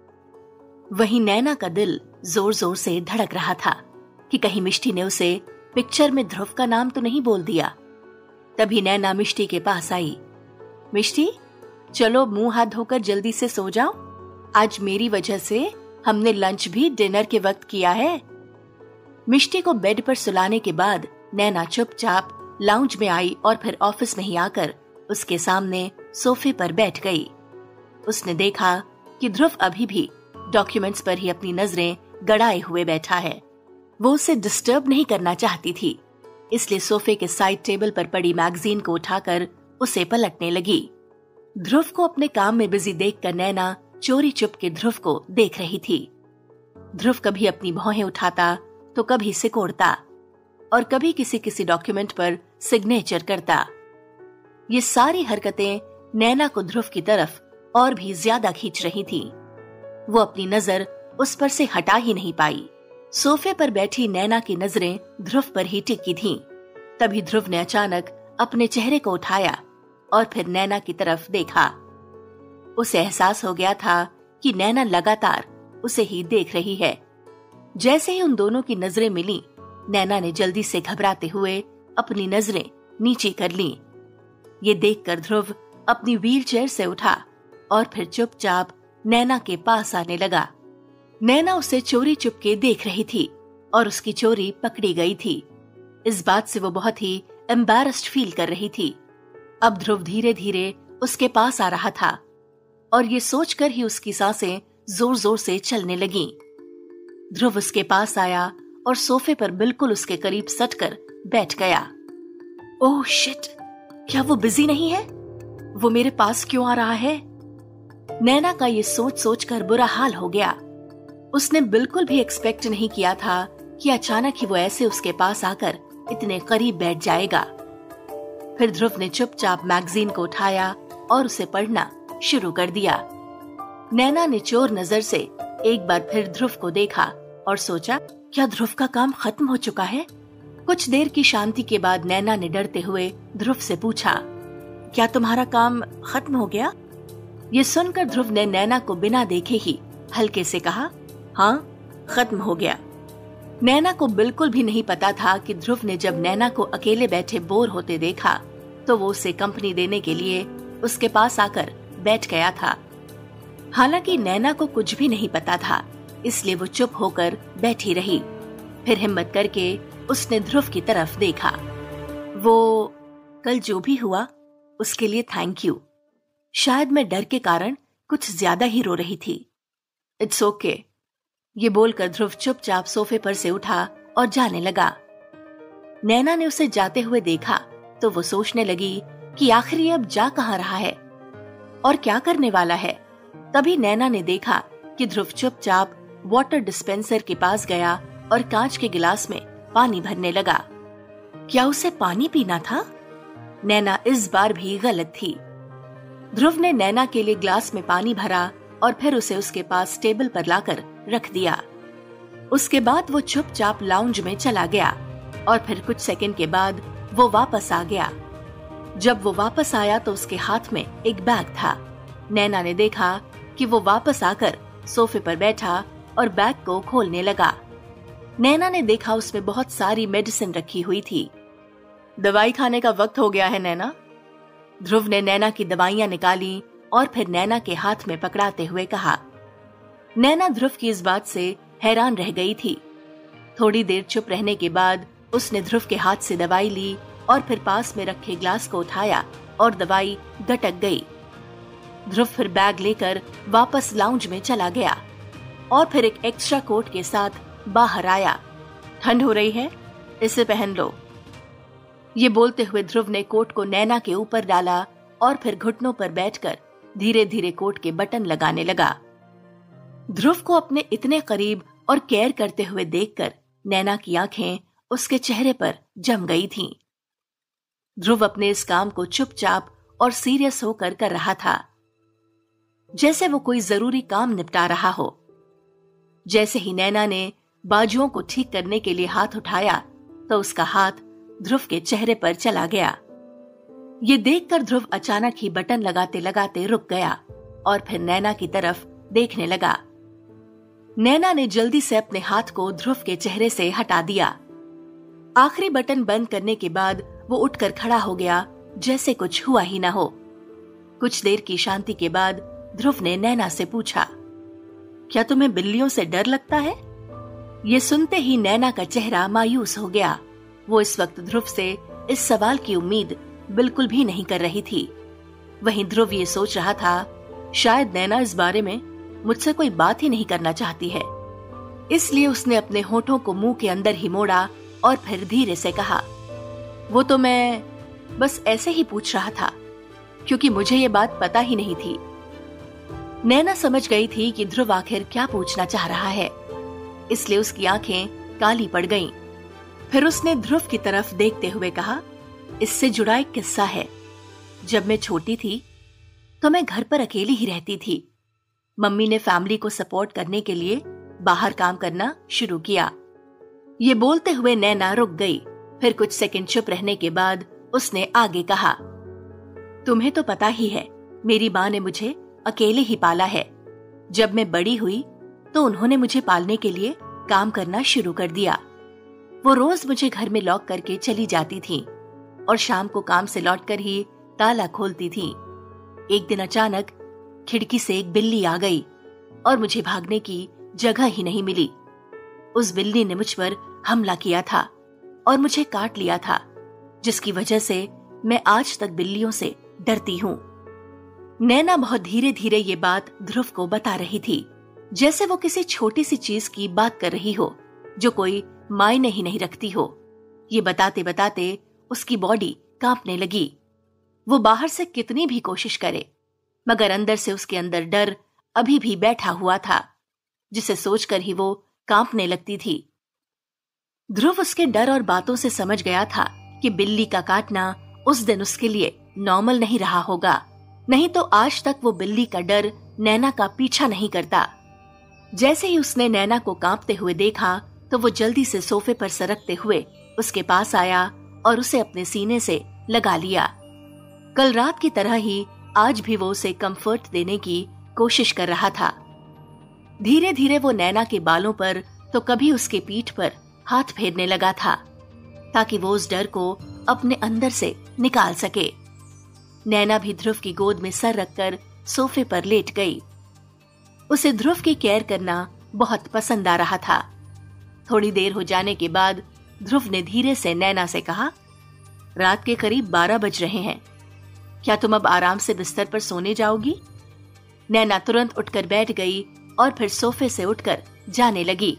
वहीं नैना का दिल जोर जोर से धड़क रहा था कि कहीं मिष्टी ने उसे पिक्चर में ध्रुव का नाम तो नहीं बोल दिया। तभी नैना मिष्टी के पास आई। मिष्टी, चलो मुंह हाथ धोकर जल्दी से सो जाओ, आज मेरी वजह से हमने लंच भी डिनर के वक्त किया है। मिष्टी को बेड पर सुलाने के बाद नैना चुपचाप लाउंज में आई और फिर ऑफिस में ही आकर उसके सामने सोफे पर बैठ गई। उसने देखा कि ध्रुव अभी भी डॉक्यूमेंट्स पर ही अपनी नजरें गड़ाए हुए बैठा है। वो उसे डिस्टर्ब नहीं करना चाहती थी, इसलिए सोफे के साइड टेबल पर पड़ी मैगजीन को उठाकर उसे पलटने लगी। ध्रुव को अपने काम में बिजी देखकर नैना चोरी चुप के ध्रुव को देख रही थी। ध्रुव कभी अपनी भौहें उठाता तो कभी सिकोड़ता और कभी किसी किसी डॉक्यूमेंट पर सिग्नेचर करता। ये सारी हरकतें नैना को ध्रुव की तरफ और भी ज्यादा खींच रही थी। वो अपनी नजर उस पर से हटा ही नहीं पाई। सोफे पर बैठी नैना की नजरें ध्रुव पर ही टिकी थीं। तभी ध्रुव ने अचानक अपने चेहरे को उठाया और फिर नैना की तरफ देखा। उसे एहसास हो गया था कि नैना लगातार उसे ही देख रही है। जैसे ही उन दोनों की नजरें मिली, नैना ने जल्दी से घबराते हुए अपनी नजरें नीचे कर लीं। ये देखकर ध्रुव अपनी व्हीलचेयर से उठा और फिर चुपचाप नैना के पास आने लगा। नैना उसे चोरी चुपके देख रही थी और उसकी चोरी पकड़ी गई थी। इस बात से वो बहुत ही एम्बैरेस्ड फील कर रही थी। अब ध्रुव धीरे धीरे उसके पास आ रहा था और ये सोचकर ही उसकी सांसें जोर जोर से चलने लगीं। ध्रुव उसके पास आया और सोफे पर बिल्कुल उसके करीब सटकर बैठ गया। ओह शिट, क्या वो बिजी नहीं है? वो मेरे पास क्यों आ रहा है? नैना का ये सोच सोच कर बुरा हाल हो गया। उसने बिल्कुल भी एक्सपेक्ट नहीं किया था कि अचानक ही वो ऐसे उसके पास आकर इतने करीब बैठ जाएगा। फिर ध्रुव ने चुपचाप मैगजीन को उठाया और उसे पढ़ना शुरू कर दिया। नैना ने चोर नजर से एक बार फिर ध्रुव को देखा और सोचा, क्या ध्रुव का काम खत्म हो चुका है? कुछ देर की शांति के बाद नैना ने डरते हुए ध्रुव से पूछा, क्या तुम्हारा काम खत्म हो गया? ये सुनकर ध्रुव ने नैना को बिना देखे ही हल्के से कहा, हाँ, खत्म हो गया। नैना को बिल्कुल भी नहीं पता था कि ध्रुव ने जब नैना को अकेले बैठे बोर होते देखा तो वो उसे कंपनी देने के लिए उसके पास आकर बैठ गया था। हालांकि नैना को कुछ भी नहीं पता था, इसलिए वो चुप होकर बैठी रही। फिर हिम्मत करके उसने ध्रुव की तरफ देखा। वो, कल जो भी हुआ उसके लिए थैंक यू। शायद मैं डर के कारण कुछ ज्यादा ही रो रही थी। It's okay. ये बोलकर ध्रुव चुपचाप सोफे पर से उठा और जाने लगा। नैना ने उसे जाते हुए देखा तो वो सोचने लगी कि आखिर ये अब जा कहाँ रहा है और क्या करने वाला है। तभी नैना ने देखा कि ध्रुव चुपचाप वाटर डिस्पेंसर के पास गया और कांच के गिलास में पानी भरने लगा। क्या उसे पानी पीना था? नैना इस बार भी गलत थी। ध्रुव ने नैना के लिए ग्लास में पानी भरा और फिर उसे उसके पास टेबल पर लाकर रख दिया। उसके बाद वो चुपचाप लाउंज में चला गया और फिर कुछ सेकंड के बाद वो वापस आ गया। जब वो वापस आया तो उसके हाथ में एक बैग था। नैना ने देखा कि वो वापस आकर सोफे पर बैठा और बैग को खोलने लगा। नैना ने देखा उसमें बहुत सारी मेडिसिन रखी हुई थी। दवाई खाने का वक्त हो गया है नैना। ध्रुव ने नैना की दवाइयां निकाली और फिर नैना के हाथ में पकड़ाते हुए कहा। नैना ध्रुव की इस बात से हैरान रह गई थी। थोड़ी देर चुप रहने के बाद उसने ध्रुव के हाथ से दवाई ली और फिर पास में रखे ग्लास को उठाया और दवाई गटक गई। ध्रुव फिर बैग लेकर वापस लाउंज में चला गया और फिर एक एक्स्ट्रा कोट के साथ बाहर आया। ठंड हो रही है, इसे पहन लो। ये बोलते हुए ध्रुव ने कोट को नैना के ऊपर डाला और फिर घुटनों पर बैठकर धीरे धीरे कोट के बटन लगाने लगा। ध्रुव को अपने इतने करीब और केयर करते हुए देखकर नैना की आंखें उसके चेहरे पर जम गई थीं। ध्रुव अपने इस काम को चुपचाप और सीरियस होकर कर रहा था, जैसे वो कोई जरूरी काम निपटा रहा हो। जैसे ही नैना ने बाजुओं को ठीक करने के लिए हाथ उठाया तो उसका हाथ ध्रुव के चेहरे पर चला गया। ये देखकर ध्रुव अचानक ही बटन लगाते लगाते रुक गया और फिर नैना की तरफ देखने लगा। नैना ने जल्दी से अपने हाथ को ध्रुव के चेहरे से हटा दिया। आखिरी बटन बंद करने के बाद वो उठकर खड़ा हो गया, जैसे कुछ हुआ ही ना हो। कुछ देर की शांति के बाद ध्रुव ने नैना से पूछा, क्या तुम्हें बिल्लियों से डर लगता है? ये सुनते ही नैना का चेहरा मायूस हो गया। वो इस वक्त ध्रुव से इस सवाल की उम्मीद बिल्कुल भी नहीं कर रही थी। वहीं ध्रुव ये सोच रहा था, शायद नैना इस बारे में मुझसे कोई बात ही नहीं करना चाहती है। इसलिए उसने अपने होठों को मुंह के अंदर ही मोड़ा और फिर धीरे से कहा, वो तो मैं बस ऐसे ही पूछ रहा था, क्योंकि मुझे ये बात पता ही नहीं थी। नैना समझ गई थी कि ध्रुव आखिर क्या पूछना चाह रहा है, इसलिए उसकी आंखें काली पड़ गईं। फिर उसने ध्रुव की तरफ देखते हुए कहा, इससे जुड़ा एक किस्सा है। जब मैं छोटी थी तो मैं घर पर अकेली ही रहती थी। मम्मी ने फैमिली को सपोर्ट करने के लिए बाहर काम करना शुरू किया। ये बोलते हुए नैना रुक गई। फिर कुछ सेकंड चुप रहने के बाद उसने आगे कहा, तुम्हें तो पता ही है, मेरी माँ ने मुझे अकेले ही पाला है। जब मैं बड़ी हुई तो उन्होंने मुझे पालने के लिए काम करना शुरू कर दिया। वो रोज मुझे घर में लॉक करके चली जाती थी और शाम को काम से लौटकर ही ताला खोलती थी। एक दिन अचानक खिड़की से एक बिल्ली आ गई और मुझे भागने की जगह ही नहीं मिली। उस बिल्ली ने मुझ पर हमला किया था और मुझे काट लिया था, जिसकी वजह से मैं आज तक बिल्लियों से डरती हूँ। नैना बहुत धीरे धीरे ये बात ध्रुव को बता रही थी, जैसे वो किसी छोटी सी चीज की बात कर रही हो जो कोई मायने ही नहीं रखती हो। ये बताते बताते उसकी बॉडी कांपने लगी। वो बाहर से कितनी भी कोशिश करे, मगर अंदर से उसके अंदर डर अभी भी बैठा हुआ था, जिसे सोचकर ही वो कांपने लगती थी। ध्रुव उसके डर और बातों से समझ गया था कि बिल्ली का काटना उस दिन उसके लिए नॉर्मल नहीं रहा होगा, नहीं तो आज तक वो बिल्ली का डर नैना का पीछा नहीं करता। जैसे ही उसने नैना को कांपते हुए देखा तो वो जल्दी से सोफे पर सरकते हुए उसके पास आया और उसे अपने सीने से लगा लिया। कल रात की तरह ही आज भी वो उसे कंफर्ट देने की कोशिश कर रहा था। धीरे धीरे वो नैना के बालों पर तो कभी उसके पीठ पर हाथ फेरने लगा था, ताकि वो उस डर को अपने अंदर से निकाल सके। नैना भी ध्रुव की गोद में सर रखकर सोफे पर लेट गई। उसे ध्रुव की केयर करना बहुत पसंद आ रहा था। थोड़ी देर हो जाने के बाद ध्रुव ने धीरे से नैना से कहा, रात के करीब बारह बज रहे हैं, क्या तुम अब आराम से बिस्तर पर सोने जाओगी? नैना तुरंत उठकर बैठ गई और फिर सोफे से उठकर जाने लगी।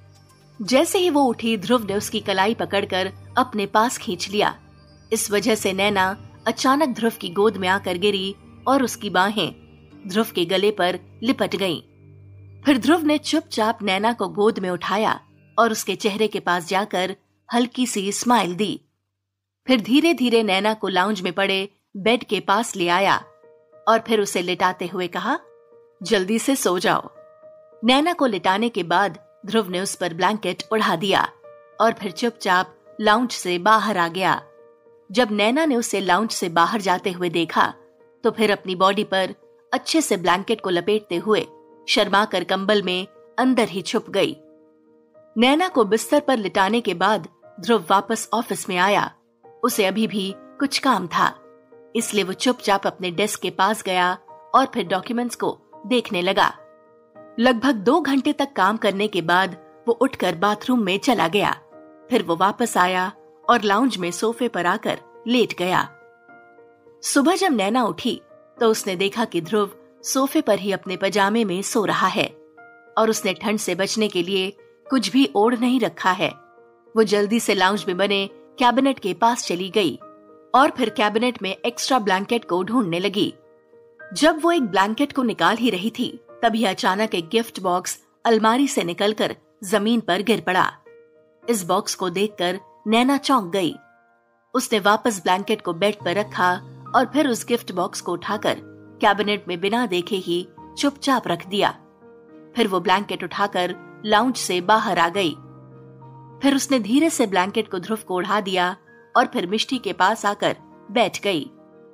जैसे ही वो उठी, ध्रुव ने उसकी कलाई पकड़कर अपने पास खींच लिया। इस वजह से नैना अचानक ध्रुव की गोद में आकर गिरी और उसकी बाहें ध्रुव के गले पर लिपट गईं। फिर ध्रुव ने चुपचाप नैना को गोद में उठाया और उसके चेहरे के पास जाकर हल्की सी स्माइल दी। फिर धीरे धीरे नैना को लाउंज में पड़े बेड के पास ले आया और फिर उसे लिटाते हुए कहा, जल्दी से सो जाओ। नैना को लिटाने के बाद ध्रुव ने उस पर ब्लैंकेट उड़ा दिया और फिर चुपचाप लाउंज से बाहर आ गया। जब नैना ने उसे लाउंज से बाहर जाते हुए देखा तो फिर अपनी बॉडी पर अच्छे से ब्लैंकेट को लपेटते हुए शर्मा कर कंबल में अंदर ही छुप गई। नैना को बिस्तर पर लिटाने के बाद ध्रुव वापस ऑफिस में आया। उसे अभी भी कुछ काम था, इसलिए वो चुपचाप अपने डेस्क के पास गया और फिर डॉक्यूमेंट्स को देखने लगा। लगभग दो घंटे तक काम करने के बाद वो उठकर बाथरूम में चला गया। फिर वो वापस आया और लाउंज में सोफे पर आकर लेट गया। सुबह जब नैना उठी तो उसने देखा कि ध्रुव सोफे पर ही अपने पजामे में सो रहा है और उसने ठंड से बचने के लिए कुछ भी ओढ़ नहीं रखा है। वो जल्दी से लाउंज में बने कैबिनेट के पास चली गई और फिर कैबिनेट में एक्स्ट्रा ब्लैंकेट को ढूंढने लगी। जब वो एक ब्लैंकेट को निकाल ही रही थी, तभी अचानक एक गिफ्ट बॉक्स अलमारी से निकलकर जमीन पर गिर पड़ा। इस बॉक्स को देखकर नैना चौंक गई। उसने वापस ब्लैंकेट को बेड पर रखा और फिर उस गिफ्ट बॉक्स को उठाकर कैबिनेट में बिना देखे ही चुपचाप रख दिया। फिर वो ब्लैंकेट उठाकर लाउंज से बाहर आ गई। फिर उसने धीरे से ब्लैंकेट को ध्रुव को ओढ़ा दिया और फिर मिष्टी के पास आकर बैठ गई।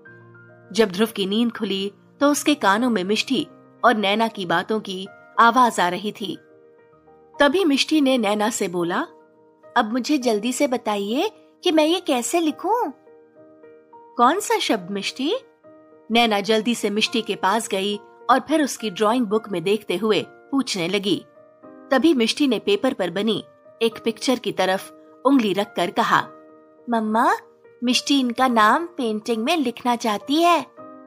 जब ध्रुव की नींद खुली तो उसके कानों में मिष्टी और नैना की बातों की आवाज आ रही थी। तभी मिष्टी ने नैना से बोला, अब मुझे जल्दी से बताइए कि मैं ये कैसे लिखूं? कौन सा शब्द मिष्टी? नैना जल्दी से मिष्टी के पास गई और फिर उसकी ड्राइंग बुक में देखते हुए पूछने लगी। तभी मिष्टी ने पेपर पर बनी एक पिक्चर की तरफ उंगली रखकर कहा, मम्मा, मिष्टी इनका नाम पेंटिंग में लिखना चाहती है।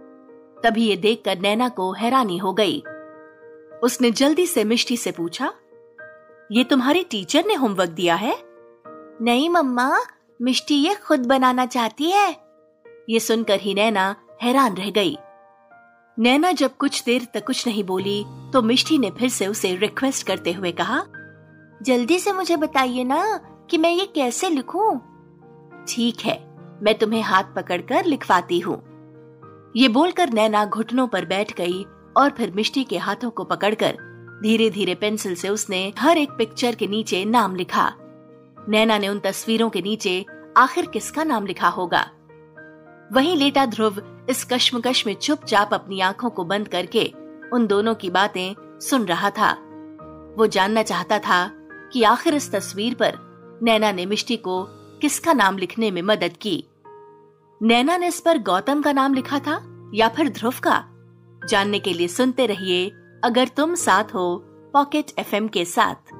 तभी ये देखकर नैना को हैरानी हो गई। उसने जल्दी से मिष्टी से पूछा, ये तुम्हारी टीचर ने होमवर्क दिया है? नहीं मम्मा, मिष्टी ये खुद बनाना चाहती है। ये सुनकर ही नैना हैरान रह गई। नैना जब कुछ देर तक कुछ नहीं बोली तो मिष्टी ने फिर से उसे रिक्वेस्ट करते हुए कहा, जल्दी से मुझे बताइए ना कि मैं ये कैसे लिखूं? ठीक है, मैं तुम्हें हाथ पकड़कर लिखवाती हूँ। ये बोलकर नैना घुटनों पर बैठ गई और फिर मिष्टी के हाथों को पकड़कर धीरे धीरे पेंसिल से उसने हर एक पिक्चर के नीचे नाम लिखा। नैना ने उन तस्वीरों के नीचे आखिर किसका नाम लिखा होगा? वहीं लेटा ध्रुव इस कश्मकश में चुपचाप अपनी आंखों को बंद करके उन दोनों की बातें सुन रहा था। वो जानना चाहता था कि आखिर इस तस्वीर पर नैना ने मिष्टी को किसका नाम लिखने में मदद की। नैना ने इस पर गौतम का नाम लिखा था या फिर ध्रुव का? जानने के लिए सुनते रहिए अगर तुम साथ हो पॉकेट एफएम के साथ।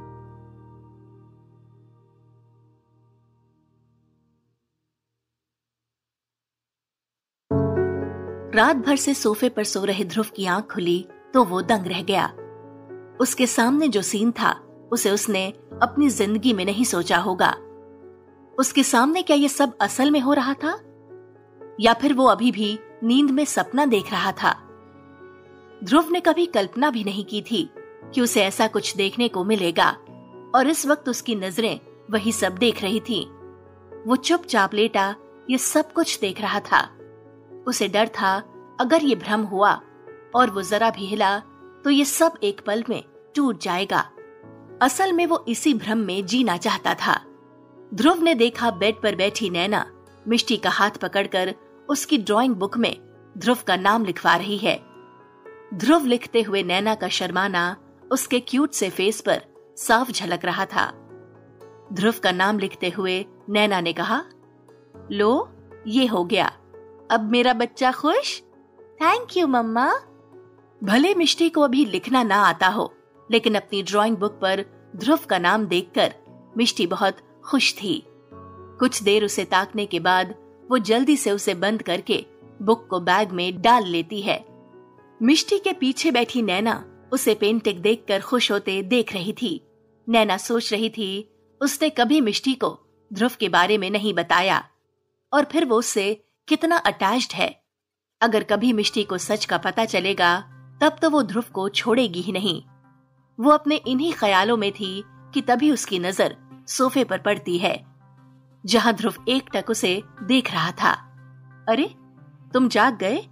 रात भर से सोफे पर सो रहे ध्रुव की आंख खुली तो वो दंग रह गया। उसके सामने जो सीन था उसे उसने अपनी जिंदगी में नहीं सोचा होगा। उसके सामने क्या ये सब असल में हो रहा था या फिर वो अभी भी नींद में सपना देख रहा था? ध्रुव ने कभी कल्पना भी नहीं की थी कि उसे ऐसा कुछ देखने को मिलेगा और इस वक्त उसकी नजरें वही सब देख रही थी। वो चुपचाप लेटा ये सब कुछ देख रहा था। उसे डर था अगर ये भ्रम हुआ और वो जरा भी हिला तो ये सब एक पल में टूट जाएगा। असल में वो इसी भ्रम में जीना चाहता था। ध्रुव ने देखा बेड पर बैठी नैना मिष्टी का हाथ पकड़कर उसकी ड्राइंग बुक में ध्रुव का नाम लिखवा रही है। ध्रुव लिखते हुए नैना का शर्माना उसके क्यूट से फेस पर साफ झलक रहा था। ध्रुव का नाम लिखते हुए नैना ने कहा, लो ये हो गया, अब मेरा बच्चा खुश? Thank you mamma. भले मिष्टी को अभी लिखना ना आता हो, लेकिन अपनी ड्राइंग बुक पर ध्रुव का नाम देखकर मिष्टी बहुत खुश थी। कुछ देर उसे ताकने के बाद वो जल्दी से उसे बंद करके बुक को बैग में डाल लेती है। मिष्टी के पीछे बैठी नैना उसे पेंटिंग देखकर खुश होते देख रही थी। नैना सोच रही थी उसने कभी मिष्टी को ध्रुव के बारे में नहीं बताया और फिर वो उससे कितना अटैच्ड है। अगर कभी मिष्टी को सच का पता चलेगा तब तो वो ध्रुव को छोड़ेगी ही नहीं। वो अपने इन्हीं ख्यालों में थी कि तभी उसकी नजर सोफे पर पड़ती है जहां ध्रुव एकटक उसे देख रहा था। अरे तुम जाग गए?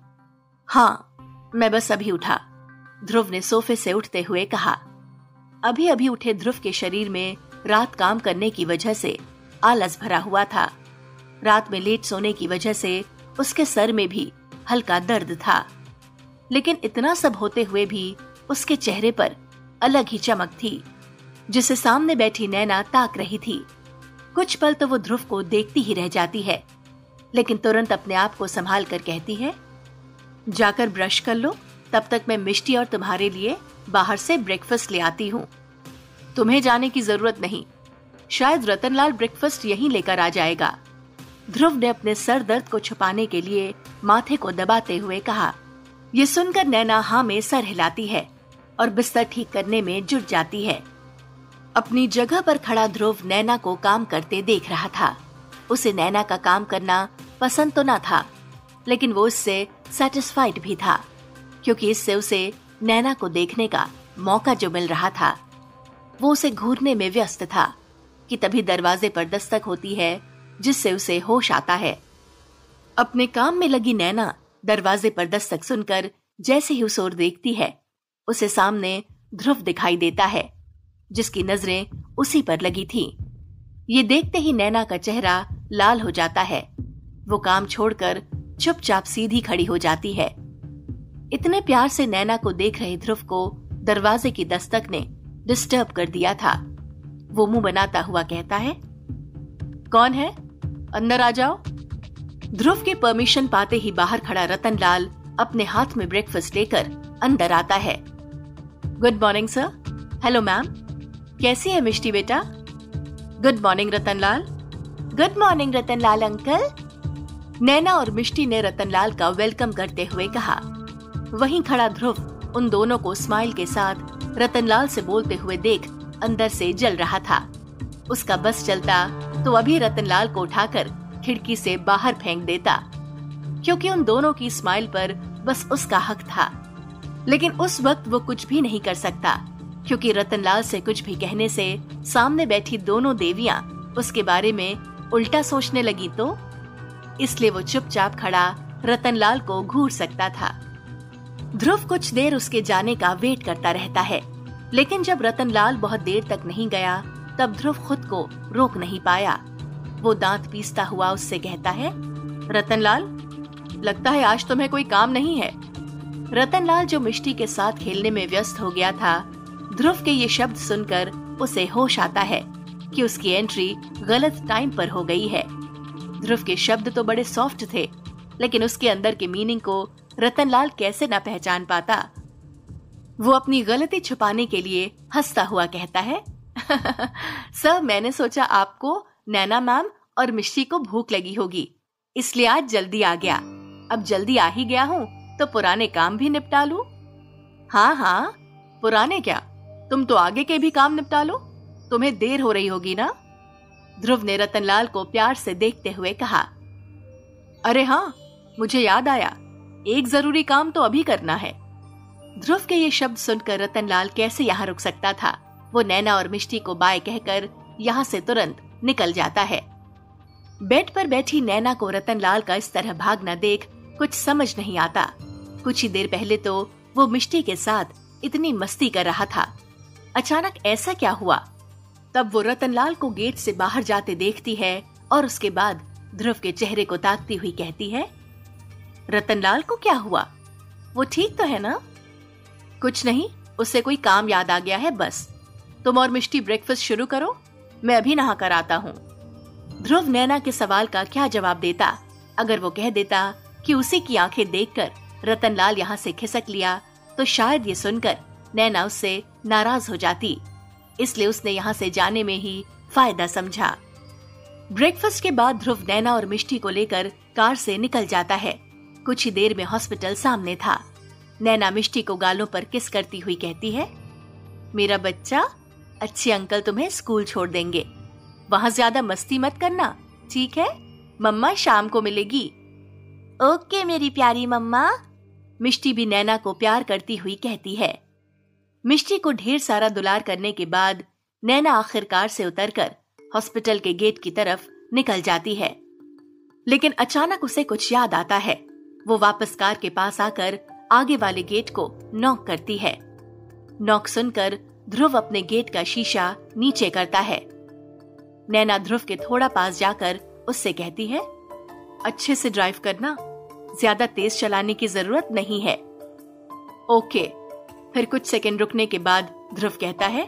हाँ, मैं बस अभी उठा, ध्रुव ने सोफे से उठते हुए कहा। अभी अभी उठे ध्रुव के शरीर में रात काम करने की वजह से आलस भरा हुआ था। रात में लेट सोने की वजह से उसके सर में भी हल्का दर्द था, लेकिन इतना सब होते हुए भी उसके चेहरे पर अलग ही चमक थी जिसे सामने बैठी नैना ताक रही थी। कुछ पल तो वो ध्रुव को देखती ही रह जाती है, लेकिन तुरंत अपने आप को संभाल कर कहती है, जाकर ब्रश कर लो, तब तक मैं मिष्टी और तुम्हारे लिए बाहर से ब्रेकफास्ट ले आती हूँ। तुम्हें जाने की जरूरत नहीं, शायद रतनलाल ब्रेकफास्ट यहीं लेकर आ जाएगा। ध्रुव ने अपने सर दर्द को छुपाने के लिए माथे को दबाते हुए कहा। ये सुनकर नैना हाँ में सर हिलाती है और बिस्तर ठीक करने में जुट जाती है। अपनी जगह पर खड़ा ध्रुव नैना को काम करते देख रहा था। उसे नैना का काम करना पसंद तो न था, लेकिन वो इससे सैटिस्फाइड भी था, क्योंकि इससे उसे नैना को देखने का मौका जो मिल रहा था। वो उसे घूरने में व्यस्त था कि तभी दरवाजे पर दस्तक होती है, जिससे उसे होश आता है। अपने काम में लगी नैना दरवाजे पर दस्तक सुनकर जैसे ही उस ओर देखती है, उसे सामने ध्रुव दिखाई देता है, जिसकी नजरें उसी पर लगी थीं। ये देखते ही नैना का चेहरा लाल हो जाता है। वो काम छोड़कर चुपचाप सीधी खड़ी हो जाती है। इतने प्यार से नैना को देख रहे ध्रुव को दरवाजे की दस्तक ने डिस्टर्ब कर दिया था। वो मुंह बनाता हुआ कहता है, कौन है? अंदर आ जाओ। ध्रुव की परमिशन पाते ही बाहर खड़ा रतनलाल अपने हाथ में ब्रेकफास्ट लेकर अंदर आता है। Good morning sir. Hello ma'am, कैसी है मिष्टी बेटा? Good morning Ratanlal. Good morning Ratanlal uncle. Naina और मिष्टी ने रतनलाल का वेलकम करते हुए कहा। वहीं खड़ा ध्रुव उन दोनों को स्माइल के साथ रतनलाल से बोलते हुए देख अंदर से जल रहा था। उसका बस चलता तो अभी रतनलाल को उठाकर खिड़की से बाहर फेंक देता, क्योंकि उन दोनों की स्माइल पर बस उसका हक था। लेकिन उस वक्त वो कुछ भी नहीं कर सकता, क्योंकि रतनलाल से कुछ भी कहने से सामने बैठी दोनों देवियां उसके बारे में उल्टा सोचने लगी तो इसलिए वो चुपचाप खड़ा रतनलाल को घूर सकता था। ध्रुव कुछ देर उसके जाने का वेट करता रहता है, लेकिन जब रतनलाल बहुत देर तक नहीं गया, तब ध्रुव खुद को रोक नहीं पाया। वो दांत पीसता हुआ उससे कहता है, रतनलाल, लगता है आज तुम्हें कोई काम नहीं है। रतनलाल जो मिष्टी के साथ खेलने में व्यस्त हो गया था, ध्रुव के ये शब्द सुनकर उसे होश आता है कि उसकी एंट्री गलत टाइम पर हो गई है। ध्रुव के शब्द तो बड़े सॉफ्ट थे, लेकिन उसके अंदर के मीनिंग को रतनलाल कैसे न पहचान पाता। वो अपनी गलती छुपाने के लिए हंसता हुआ कहता है, सर, मैंने सोचा आपको, नैना मैम और मिष्टी को भूख लगी होगी, इसलिए आज जल्दी आ गया। अब जल्दी आ ही गया हूँ तो पुराने काम भी निपटा लूं। हाँ हाँ, पुराने क्या, तुम तो आगे के भी काम निपटा लो, तुम्हें देर हो रही होगी ना। ध्रुव ने रतनलाल को प्यार से देखते हुए कहा। अरे हाँ, मुझे याद आया, एक जरूरी काम तो अभी करना है। ध्रुव के ये शब्द सुनकर रतनलाल कैसे यहाँ रुक सकता था। वो नैना और मिष्टी को बाय कहकर यहाँ से तुरंत निकल जाता है। बेड पर बैठी नैना को रतनलाल का इस तरह भागना देख कुछ समझ नहीं आता। कुछ ही देर पहले तो वो मिष्टी के साथ इतनी मस्ती कर रहा था, अचानक ऐसा क्या हुआ? तब वो रतनलाल को गेट से बाहर जाते देखती है और उसके बाद ध्रुव के चेहरे को ताकती हुई कहती है, रतनलाल को क्या हुआ? वो ठीक तो है ना? कुछ नहीं, उससे कोई काम याद आ गया है बस। तुम और मिष्टी ब्रेकफास्ट शुरू करो, मैं अभी नहा कर आता हूँ। ध्रुव नैना के सवाल का क्या जवाब देता? अगर वो कह देता कि उसी की आंखें देखकर रतनलाल यहाँ से खिसक लिया, तो शायद ये सुनकर नैना उससे नाराज हो जाती। इसलिए उसने यहाँ से जाने में ही फायदा समझा। ब्रेकफास्ट के बाद ध्रुव नैना और मिष्टी को लेकर कार से निकल जाता है। कुछ ही देर में हॉस्पिटल सामने था। नैना मिष्टी को गालों पर किस करती हुई कहती है, मेरा बच्चा, अच्छे अंकल तुम्हें स्कूल छोड़ देंगे, वहाँ ज्यादा मस्ती मत करना, ठीक है? मम्मा शाम को मिलेगी। ओके मेरी प्यारी मम्मा। मिष्टी भी नैना को प्यार करती हुई कहती है। मिष्टी को ढेर सारा दुलार करने के बाद नैना आखिरकार से उतरकर हॉस्पिटल के गेट की तरफ निकल जाती है। लेकिन अचानक उसे कुछ याद आता है। वो वापस कार के पास आकर आगे वाले गेट को नॉक करती है। नॉक सुनकर ध्रुव अपने गेट का शीशा नीचे करता है। नैना ध्रुव के थोड़ा पास जाकर उससे कहती है, अच्छे से ड्राइव करना, ज्यादा तेज चलाने की जरूरत नहीं है। ओके। फिर कुछ सेकंड रुकने के बाद ध्रुव कहता है,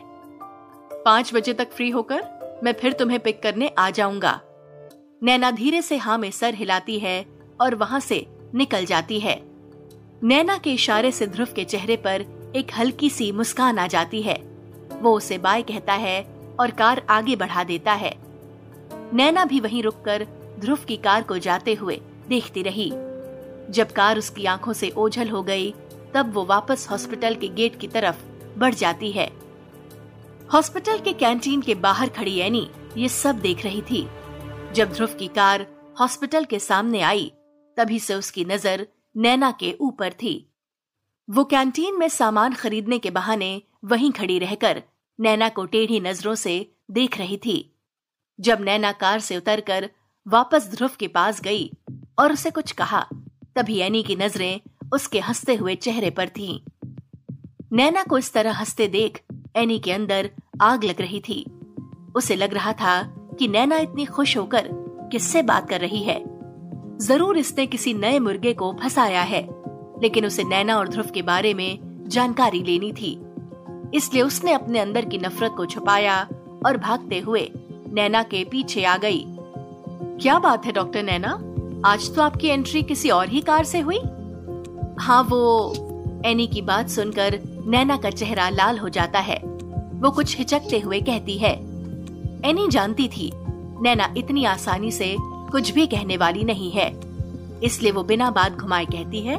पांच बजे तक फ्री होकर मैं फिर तुम्हें पिक करने आ जाऊंगा। नैना धीरे से हाँ में सर हिलाती है और वहां से निकल जाती है। नैना के इशारे से ध्रुव के चेहरे पर एक हल्की सी मुस्कान आ जाती है। वो उसे बाय कहता है और कार आगे बढ़ा देता है। नैना भी वहीं रुककर ध्रुव की कार को जाते हुए देखती रही। जब कार उसकी आंखों से ओझल हो गई तब वो वापस हॉस्पिटल के गेट की तरफ बढ़ जाती है। हॉस्पिटल के कैंटीन के बाहर खड़ी एनी ये सब देख रही थी। जब ध्रुव की कार हॉस्पिटल के सामने आई तभी से उसकी नजर नैना के ऊपर थी। वो कैंटीन में सामान खरीदने के बहाने वहीं खड़ी रहकर नैना को टेढ़ी नजरों से देख रही थी। जब नैना कार से उतरकर वापस ध्रुव के पास गई और उसे कुछ कहा तभी एनी की नजरें उसके हंसते हुए चेहरे पर थीं। नैना को इस तरह हंसते देख एनी के अंदर आग लग रही थी। उसे लग रहा था कि नैना इतनी खुश होकर किससे बात कर रही है। जरूर इसने किसी नए मुर्गे को फंसाया है, लेकिन उसे नैना और ध्रुव के बारे में जानकारी लेनी थी। इसलिए उसने अपने अंदर की नफरत को छुपाया और भागते हुए नैना के पीछे आ गई। क्या बात है डॉक्टर नैना, आज तो आपकी एंट्री किसी और ही कार से हुई? हाँ वो एनी की बात सुनकर नैना का चेहरा लाल हो जाता है। वो कुछ हिचकते हुए कहती है। एनी जानती थी नैना इतनी आसानी से कुछ भी कहने वाली नहीं है, इसलिए वो बिना बात घुमाए कहती है,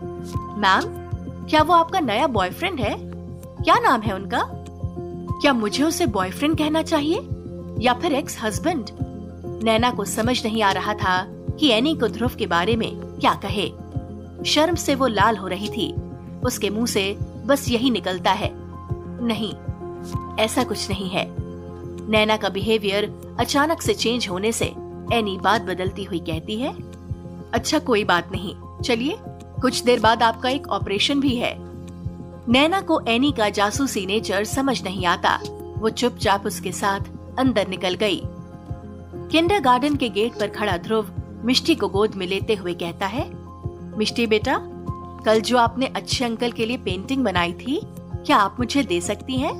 मैम क्या वो आपका नया बॉयफ्रेंड है? क्या नाम है उनका? क्या मुझे उसे बॉयफ्रेंड कहना चाहिए या फिर एक्स हस्बैंड? नैना को समझ नहीं आ रहा था कि एनी को ध्रुव के बारे में क्या कहे। शर्म से वो लाल हो रही थी। उसके मुंह से बस यही निकलता है, नहीं ऐसा कुछ नहीं है। नैना का बिहेवियर अचानक से चेंज होने से एनी बात बदलती हुई कहती है, अच्छा कोई बात नहीं, चलिए कुछ देर बाद आपका एक ऑपरेशन भी है। नैना को एनी का जासूसी नेचर समझ नहीं आता। वो चुपचाप उसके साथ अंदर निकल गई। किंडरगार्टन के गेट पर खड़ा ध्रुव मिष्टी को गोद में लेते हुए कहता है, मिष्टी बेटा, कल जो आपने अच्छे अंकल के लिए पेंटिंग बनाई थी, क्या आप मुझे दे सकती हैं?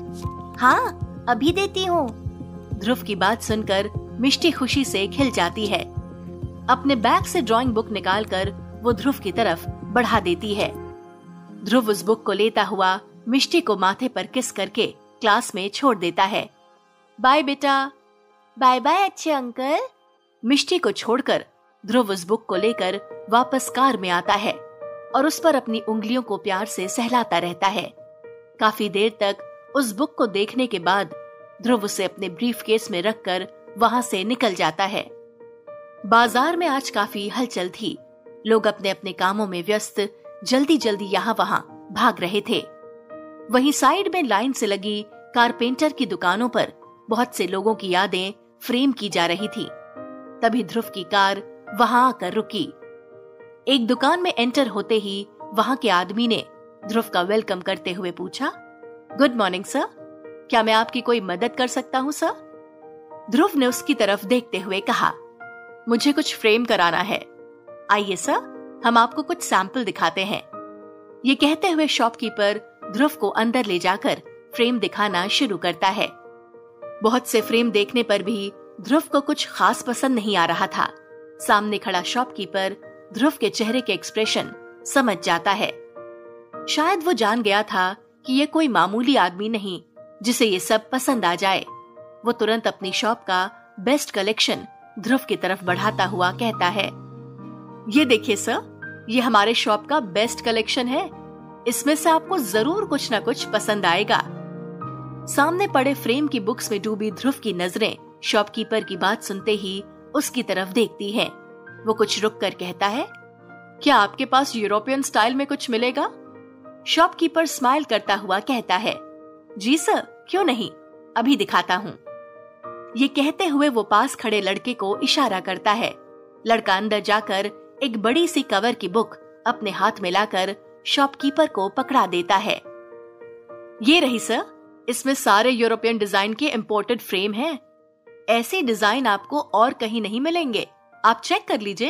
हाँ अभी देती हूँ। ध्रुव की बात सुनकर मिष्टी खुशी से खिल जाती है। अपने बैग से ड्राइंग बुक निकालकर वो ध्रुव की तरफ बढ़ा देती है। ध्रुव उस बुक को लेता हुआ मिष्टी को माथे पर किस करके क्लास में छोड़ देता है। बाय बेटा। बाय बाय अच्छे अंकल। मिष्टी को छोड़कर ध्रुव उस बुक को लेकर वापस कार में आता है और उस पर अपनी उंगलियों को प्यार से सहलाता रहता है। काफी देर तक उस बुक को देखने के बाद ध्रुव उसे अपने ब्रीफकेस में रखकर वहां से निकल जाता है। बाजार में आज काफी हलचल थी। लोग अपने अपने कामों में व्यस्त जल्दी जल्दी यहाँ वहां भाग रहे थे। वहीं साइड में लाइन से लगी कारपेंटर की दुकानों पर बहुत से लोगों की यादें फ्रेम की जा रही थी। तभी ध्रुव की कार वहां आकर रुकी। एक दुकान में एंटर होते ही वहां के आदमी ने ध्रुव का वेलकम करते हुए पूछा, गुड मॉर्निंग सर, क्या मैं आपकी कोई मदद कर सकता हूँ सर? ध्रुव ने उसकी तरफ देखते हुए कहा, मुझे कुछ फ्रेम कराना है। आइए सर, हम आपको कुछ सैंपल दिखाते हैं। ये कहते हुए शॉपकीपर ध्रुव को अंदर ले जाकर फ्रेम दिखाना शुरू करता है। बहुत से फ्रेम देखने पर भी ध्रुव को कुछ खास पसंद नहीं आ रहा था। सामने खड़ा शॉपकीपर ध्रुव के चेहरे के एक्सप्रेशन समझ जाता है। शायद वो जान गया था कि ये कोई मामूली आदमी नहीं जिसे ये सब पसंद आ जाए। वो तुरंत अपनी शॉप का बेस्ट कलेक्शन ध्रुव की तरफ बढ़ाता हुआ कहता है, ये देखिए सर, ये हमारे शॉप का बेस्ट कलेक्शन है। इसमें से आपको जरूर कुछ ना कुछ पसंद आएगा। सामने पड़े फ्रेम की बुक्स में डूबी ध्रुव की नजरें शॉपकीपर की बात सुनते ही उसकी तरफ देखती हैं। वो कुछ रुक कर कहता है, क्या आपके पास यूरोपियन स्टाइल में कुछ मिलेगा? शॉपकीपर स्माइल करता हुआ कहता है, जी सर, क्यों नहीं, अभी दिखाता हूँ। ये कहते हुए वो पास खड़े लड़के को इशारा करता है। लड़का अंदर जाकर एक बड़ी सी कवर की बुक अपने हाथ में लाकर शॉपकीपर को पकड़ा देता है। ये रही सर, इसमें सारे यूरोपियन डिजाइन के इंपोर्टेड फ्रेम हैं। ऐसे डिजाइन आपको और कहीं नहीं मिलेंगे, आप चेक कर लीजिए।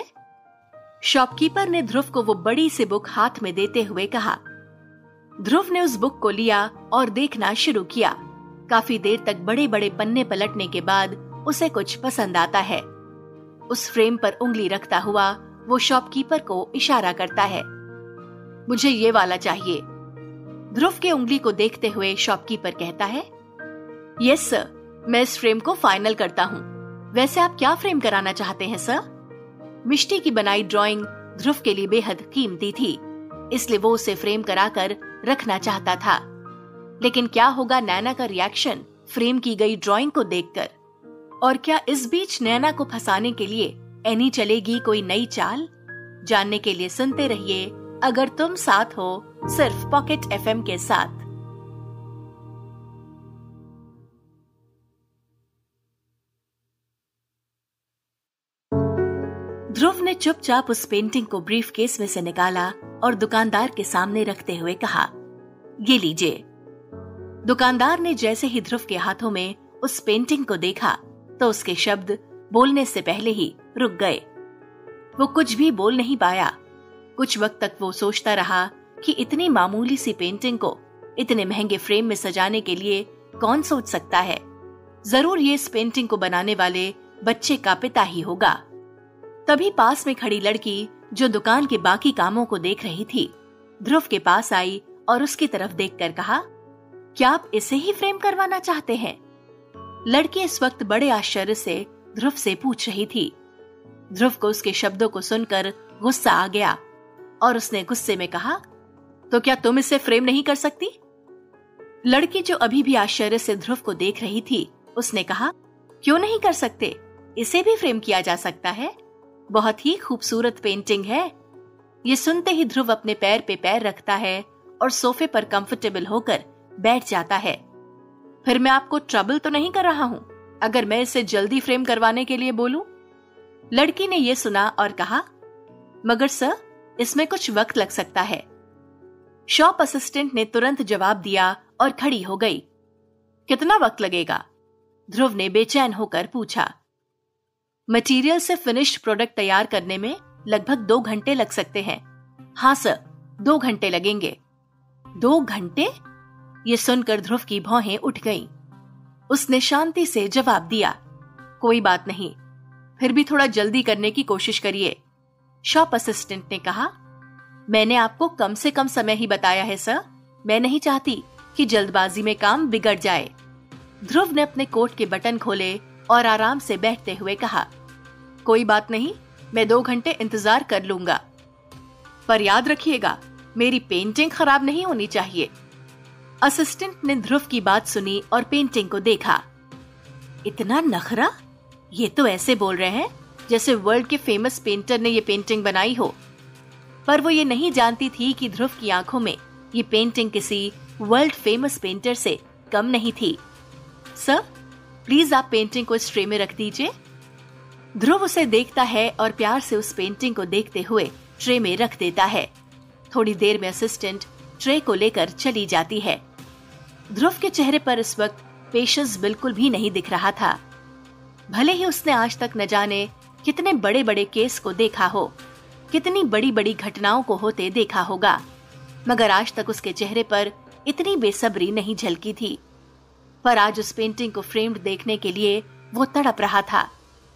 शॉपकीपर ने ध्रुव को वो बड़ी सी बुक हाथ में देते हुए कहा। ध्रुव ने उस बुक को लिया और देखना शुरू किया। काफी देर तक बड़े बड़े पन्ने पलटने के बाद उसे कुछ पसंद आता है। उस फ्रेम पर उंगली रखता हुआ वो शॉपकीपर को इशारा करता है, मुझे ये वाला चाहिए। ध्रुव के उंगली को देखते हुए शॉपकीपर कहता है, यस सर, मैं इस फ्रेम को फाइनल करता हूँ। वैसे आप क्या फ्रेम कराना चाहते हैं सर? मिष्टी की बनाई ड्राइंग ध्रुव के लिए बेहद कीमती थी, इसलिए वो उसे फ्रेम कराकर रखना चाहता था। लेकिन क्या होगा नैना का रिएक्शन फ्रेम की गई ड्राइंग को देखकर? और क्या इस बीच नैना को फंसाने के लिए एनी चलेगी कोई नई चाल? जानने के लिए सुनते रहिए अगर तुम साथ हो, सिर्फ पॉकेट एफएम के साथ। ध्रुव ने चुपचाप उस पेंटिंग को ब्रीफकेस में से निकाला और दुकानदार के सामने रखते हुए कहा, ये लीजिए। दुकानदार ने जैसे ही ध्रुव के हाथों में उस पेंटिंग को देखा तो उसके शब्द बोलने से पहले ही रुक गए। वो कुछ भी बोल नहीं पाया। कुछ वक्त तक वो सोचता रहा कि इतनी मामूली सी पेंटिंग को इतने महंगे फ्रेम में सजाने के लिए कौन सोच सकता है। जरूर ये इस पेंटिंग को बनाने वाले बच्चे का पिता ही होगा। तभी पास में खड़ी लड़की जो दुकान के बाकी कामों को देख रही थी, ध्रुव के पास आई और उसकी तरफ देखकर कहा, क्या आप इसे ही फ्रेम करवाना चाहते हैं? लड़की इस वक्त बड़े आश्चर्य से ध्रुव से पूछ रही थी। ध्रुव को उसके शब्दों को सुनकर गुस्सा आ गया और उसने गुस्से में कहा, तो क्या तुम इसे फ्रेम नहीं कर सकती? लड़की जो अभी भी आश्चर्य से ध्रुव को देख रही थी, उसने कहा, क्यों नहीं कर सकते? इसे भी फ्रेम किया जा सकता है। बहुत ही खूबसूरत पेंटिंग है। ये सुनते ही ध्रुव अपने पैर पे पैर रखता है और सोफे पर कंफर्टेबल होकर बैठ जाता है। फिर मैं आपको ट्रबल तो नहीं कर रहा हूँ अगर मैं इसे जल्दी फ्रेम करवाने के लिए बोलूं? लड़की ने यह सुना और कहा, मगर सर, इसमें कुछ वक्त लग सकता है। शॉप असिस्टेंट ने तुरंत जवाब दिया और खड़ी हो गई। कितना वक्त लगेगा? ध्रुव ने बेचैन होकर पूछा। मटेरियल से फिनिश्ड प्रोडक्ट तैयार करने में लगभग दो घंटे लग सकते हैं। हाँ सर, दो घंटे लगेंगे। दो घंटे? ये सुनकर ध्रुव की भौहें उठ गईं। उसने शांति से जवाब दिया, कोई बात नहीं, फिर भी थोड़ा जल्दी करने की कोशिश करिए। शॉप असिस्टेंट ने कहा, मैंने आपको कम से कम समय ही बताया है सर। मैं नहीं चाहती कि जल्दबाजी में काम बिगड़ जाए। ध्रुव ने अपने कोट के बटन खोले और आराम से बैठते हुए कहा, कोई बात नहीं, मैं दो घंटे इंतजार कर लूंगा। पर याद रखिएगा, मेरी पेंटिंग खराब नहीं होनी चाहिए। असिस्टेंट ने ध्रुव की बात सुनी और पेंटिंग को देखा। इतना नखरा? ये तो ऐसे बोल रहे हैं जैसे वर्ल्ड के फेमस पेंटर ने ये पेंटिंग बनाई हो। पर वो ये नहीं जानती थी कि ध्रुव की आंखों में ये पेंटिंग किसी वर्ल्ड फेमस पेंटर से कम नहीं थी। सर, प्लीज आप पेंटिंग को इस ट्रे में रख दीजिए। ध्रुव उसे देखता है और प्यार से उस पेंटिंग को देखते हुए ट्रे में रख देता है। थोड़ी देर में असिस्टेंट ट्रे को लेकर चली जाती है। ध्रुव के चेहरे पर इस वक्त पेशेंस बिल्कुल भी नहीं दिख रहा था। भले ही उसने आज तक न जाने कितने बड़े बड़े केस को देखा हो, कितनी बड़ी बड़ी घटनाओं को होते देखा होगा, मगर आज तक उसके चेहरे पर इतनी बेसब्री नहीं झलकी थी। पर आज उस पेंटिंग को फ्रेम्ड देखने के लिए वो तड़प रहा था।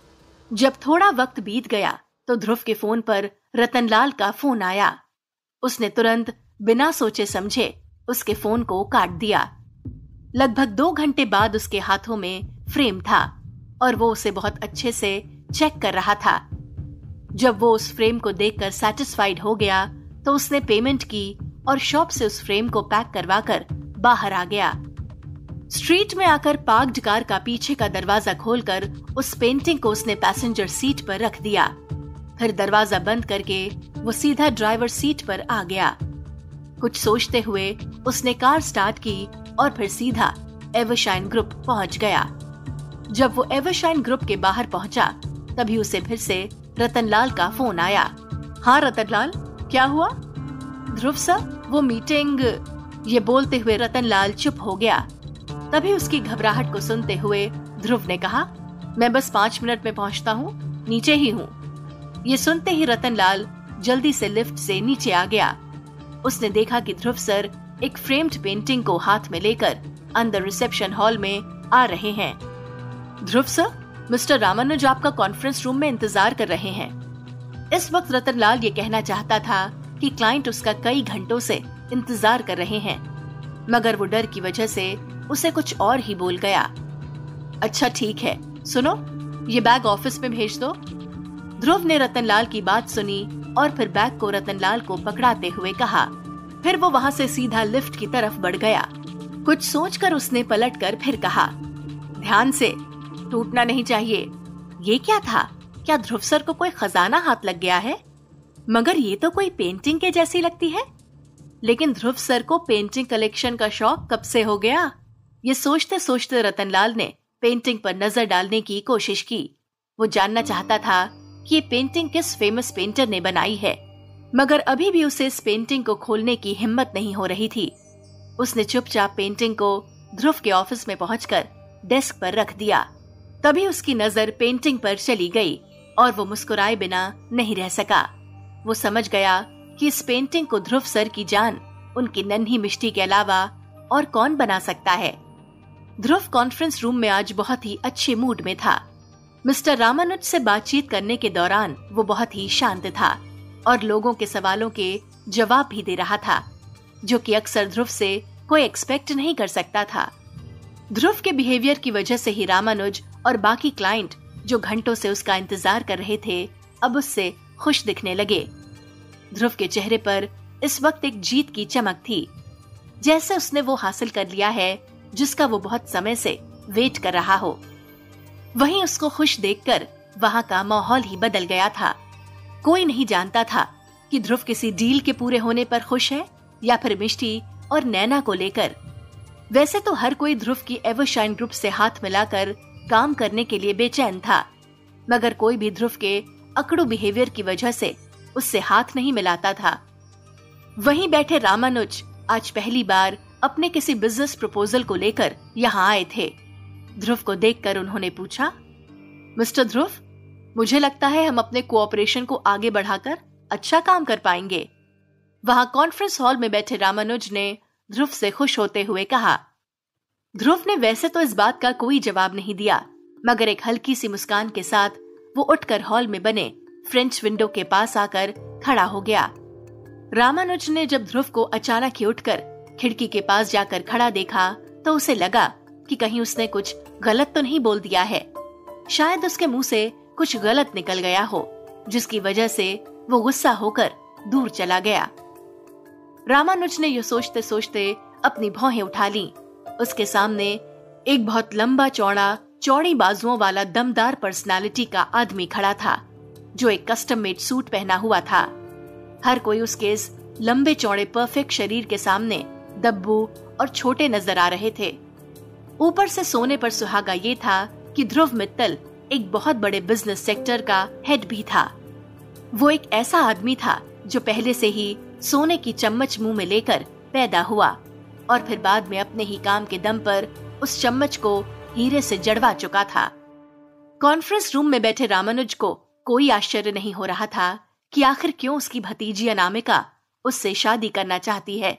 जब थोड़ा वक्त बीत गया तो ध्रुव के फोन पर रतनलाल का फोन आया। उसने तुरंत बिना सोचे समझे उसके फोन को काट दिया। लगभग दो घंटे बाद उसके हाथों में फ्रेम था और वो उसे बहुत अच्छे से चेक कर रहा था। जब वो उस फ्रेम को देखकर सैटिस्फाइड हो गया तो उसने पेमेंट की और शॉप से उस फ्रेम को पैक करवाकर बाहर आ गया। स्ट्रीट में आकर पार्क्ड कार का पीछे का दरवाजा खोलकर उस पेंटिंग को उसने पैसेंजर सीट पर रख दिया। फिर दरवाजा बंद करके वो सीधा ड्राइवर सीट पर आ गया। कुछ सोचते हुए उसने कार स्टार्ट की और फिर सीधा एवरशाइन ग्रुप पहुंच गया। जब वो एवरशाइन ग्रुप के बाहर पहुंचा तभी उसे फिर से रतनलाल का फोन आया। हाँ रतनलाल, क्या हुआ? ध्रुव सर, वो मीटिंग। ये बोलते हुए रतनलाल चुप हो गया। तभी उसकी घबराहट को सुनते हुए ध्रुव ने कहा, मैं बस पांच मिनट में पहुंचता हूँ, नीचे ही हूँ। ये सुनते ही रतनलाल जल्दी से लिफ्ट से नीचे आ गया। उसने देखा कि ध्रुव सर एक फ्रेम्ड पेंटिंग को हाथ में लेकर अंदर रिसेप्शन हॉल में आ रहे हैं। ध्रुव सर, मिस्टर रामानुज आपका कॉन्फ्रेंस रूम में इंतजार कर रहे हैं। इस वक्त रतनलाल ये कहना चाहता था कि क्लाइंट उसका कई घंटों से इंतजार कर रहे हैं, मगर वो डर की वजह से उसे कुछ और ही बोल गया। अच्छा ठीक है, सुनो, ये बैग ऑफिस में भेज दो। ध्रुव ने रतनलाल की बात सुनी और फिर बैग को रतनलाल को पकड़ाते हुए कहा। फिर वो वहाँ से सीधा लिफ्ट की तरफ बढ़ गया। कुछ सोचकर उसने पलटकर फिर कहा, ध्यान से, टूटना नहीं चाहिए। ये क्या था? क्या ध्रुव सर को कोई खजाना हाथ लग गया है? मगर ये तो कोई पेंटिंग के जैसी लगती है। लेकिन ध्रुव सर को पेंटिंग कलेक्शन का शौक कब से हो गया? ये सोचते सोचते रतनलाल ने पेंटिंग पर नजर डालने की कोशिश की। वो जानना चाहता था कि ये पेंटिंग किस फेमस पेंटर ने बनाई है, मगर अभी भी उसे इस पेंटिंग को खोलने की हिम्मत नहीं हो रही थी। उसने चुपचाप पेंटिंग को ध्रुव के ऑफिस में पहुंचकर डेस्क पर रख दिया। तभी उसकी नजर पेंटिंग पर चली गई और वो मुस्कुराए बिना नहीं रह सका। वो समझ गया कि इस पेंटिंग को ध्रुव सर की जान उनकी नन्ही मिष्टी के अलावा और कौन बना सकता है। ध्रुव कॉन्फ्रेंस रूम में आज बहुत ही अच्छे मूड में था। मिस्टर रामानुज से बातचीत करने के दौरान वो बहुत ही शांत था और लोगों के सवालों के जवाब भी दे रहा था, जो कि अक्सर ध्रुव से कोई एक्सपेक्ट नहीं कर सकता था। ध्रुव के बिहेवियर की वजह से ही रामानुज और बाकी क्लाइंट जो घंटों से उसका इंतजार कर रहे थे, अब उससे खुश दिखने लगे। ध्रुव के चेहरे पर इस वक्त एक जीत की चमक थी, जैसे उसने वो हासिल कर लिया है जिसका वो बहुत समय से वेट कर रहा हो। वहीं उसको खुश देखकर वहां का माहौल ही बदल गया था। कोई नहीं जानता था कि ध्रुव किसी डील के पूरे होने पर खुश है या फिर मिष्टी और नैना को लेकर। वैसे तो हर कोई ध्रुव की एवरशाइन ग्रुप से हाथ मिलाकर काम करने के लिए बेचैन था, मगर कोई भी ध्रुव के अकड़ू बिहेवियर की वजह से उससे हाथ नहीं मिलाता था। वहीं बैठे रामानुज आज पहली बार अपने किसी बिजनेस प्रपोजल को लेकर यहाँ आए थे। ध्रुव को देखकर उन्होंने पूछा, मिस्टर ध्रुव, मुझे लगता है हम अपने कोऑपरेशन को आगे बढ़ाकर अच्छा काम कर पाएंगे। वहां कॉन्फ्रेंस हॉल में बैठे रामानुज ने ध्रुव से खुश होते हुए कहा। ध्रुव ने वैसे तो इस बात का कोई जवाब नहीं दिया, मगर एक हल्की सी मुस्कान के साथ वो उठकर हॉल में बने फ्रेंच विंडो के पास आकर खड़ा हो गया। रामानुज ने जब ध्रुव को अचानक ही उठकर खिड़की के पास जाकर खड़ा देखा तो उसे लगा कि कहीं उसने कुछ गलत तो नहीं बोल दिया है। शायद उसके मुंह से कुछ गलत निकल गया हो, जिसकी वजह से वो गुस्सा होकर दूर चला गया। रामानुज ने ये सोचते सोचते अपनी भौहें उठा ली। उसके सामने एक बहुत लंबा चौड़ा चौड़ी बाजुओं वाला दमदार पर्सनालिटी का आदमी खड़ा था, जो एक कस्टम मेड सूट पहना हुआ था। हर कोई उसके इस लंबे चौड़े परफेक्ट शरीर के सामने दब्बू और छोटे नजर आ रहे थे। ऊपर से सोने पर सुहागा ये था कि ध्रुव मित्तल एक बहुत बड़े बिजनेस सेक्टर का हेड भी था। वो एक ऐसा आदमी था जो पहले से ही सोने की चम्मच मुंह में लेकर पैदा हुआ और फिर बाद में अपने ही काम के दम पर उस चम्मच को हीरे से जड़वा चुका था। कॉन्फ्रेंस रूम में बैठे रामानुज को कोई आश्चर्य नहीं हो रहा था कि आखिर क्यों उसकी भतीजी अनामिका उससे शादी करना चाहती है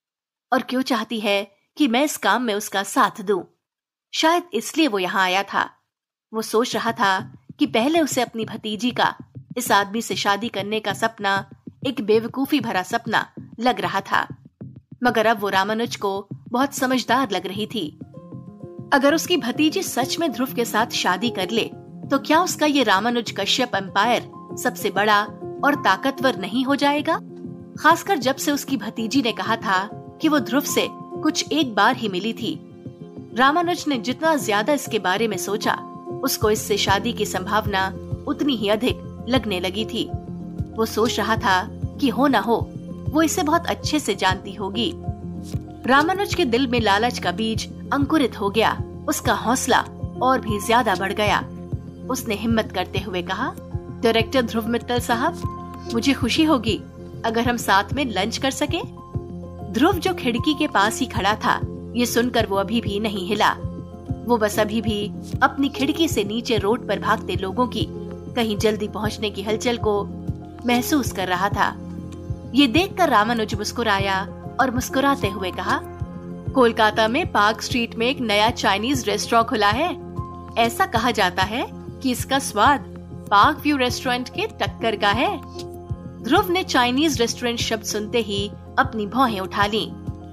और क्यों चाहती है कि मैं इस काम में उसका साथ दूं। शायद इसलिए वो यहाँ आया था। वो सोच रहा था कि पहले उसे अपनी भतीजी का इस आदमी से शादी करने का सपना एक बेवकूफी भरा सपना लग रहा था, मगर अब वो रामानुज को बहुत समझदार लग रही थी। अगर उसकी भतीजी सच में ध्रुव के साथ शादी कर ले तो क्या उसका ये रामानुज कश्यप एम्पायर सबसे बड़ा और ताकतवर नहीं हो जाएगा? खासकर जब से उसकी भतीजी ने कहा था कि वो ध्रुव से कुछ एक बार ही मिली थी। रामानुज ने जितना ज्यादा इसके बारे में सोचा, उसको इससे शादी की संभावना उतनी ही अधिक लगने लगी थी। वो सोच रहा था कि हो ना हो वो इसे बहुत अच्छे से जानती होगी। रामानुज के दिल में लालच का बीज अंकुरित हो गया। उसका हौसला और भी ज्यादा बढ़ गया। उसने हिम्मत करते हुए कहा, डायरेक्टर ध्रुव मित्तल साहब, मुझे खुशी होगी अगर हम साथ में लंच कर सके। ध्रुव जो खिड़की के पास ही खड़ा था, ये सुनकर वो अभी भी नहीं हिला। वो बस अभी भी अपनी खिड़की से नीचे रोड पर भागते लोगों की कहीं जल्दी पहुंचने की हलचल को महसूस कर रहा था। ये देखकर रामानुज मुस्कुराया और मुस्कुराते हुए कहा, कोलकाता में पार्क स्ट्रीट में एक नया चाइनीज रेस्टोरेंट खुला है। ऐसा कहा जाता है कि इसका स्वाद पार्क व्यू रेस्टोरेंट के टक्कर का है। ध्रुव ने चाइनीज रेस्टोरेंट शब्द सुनते ही अपनी भौहें उठा ली।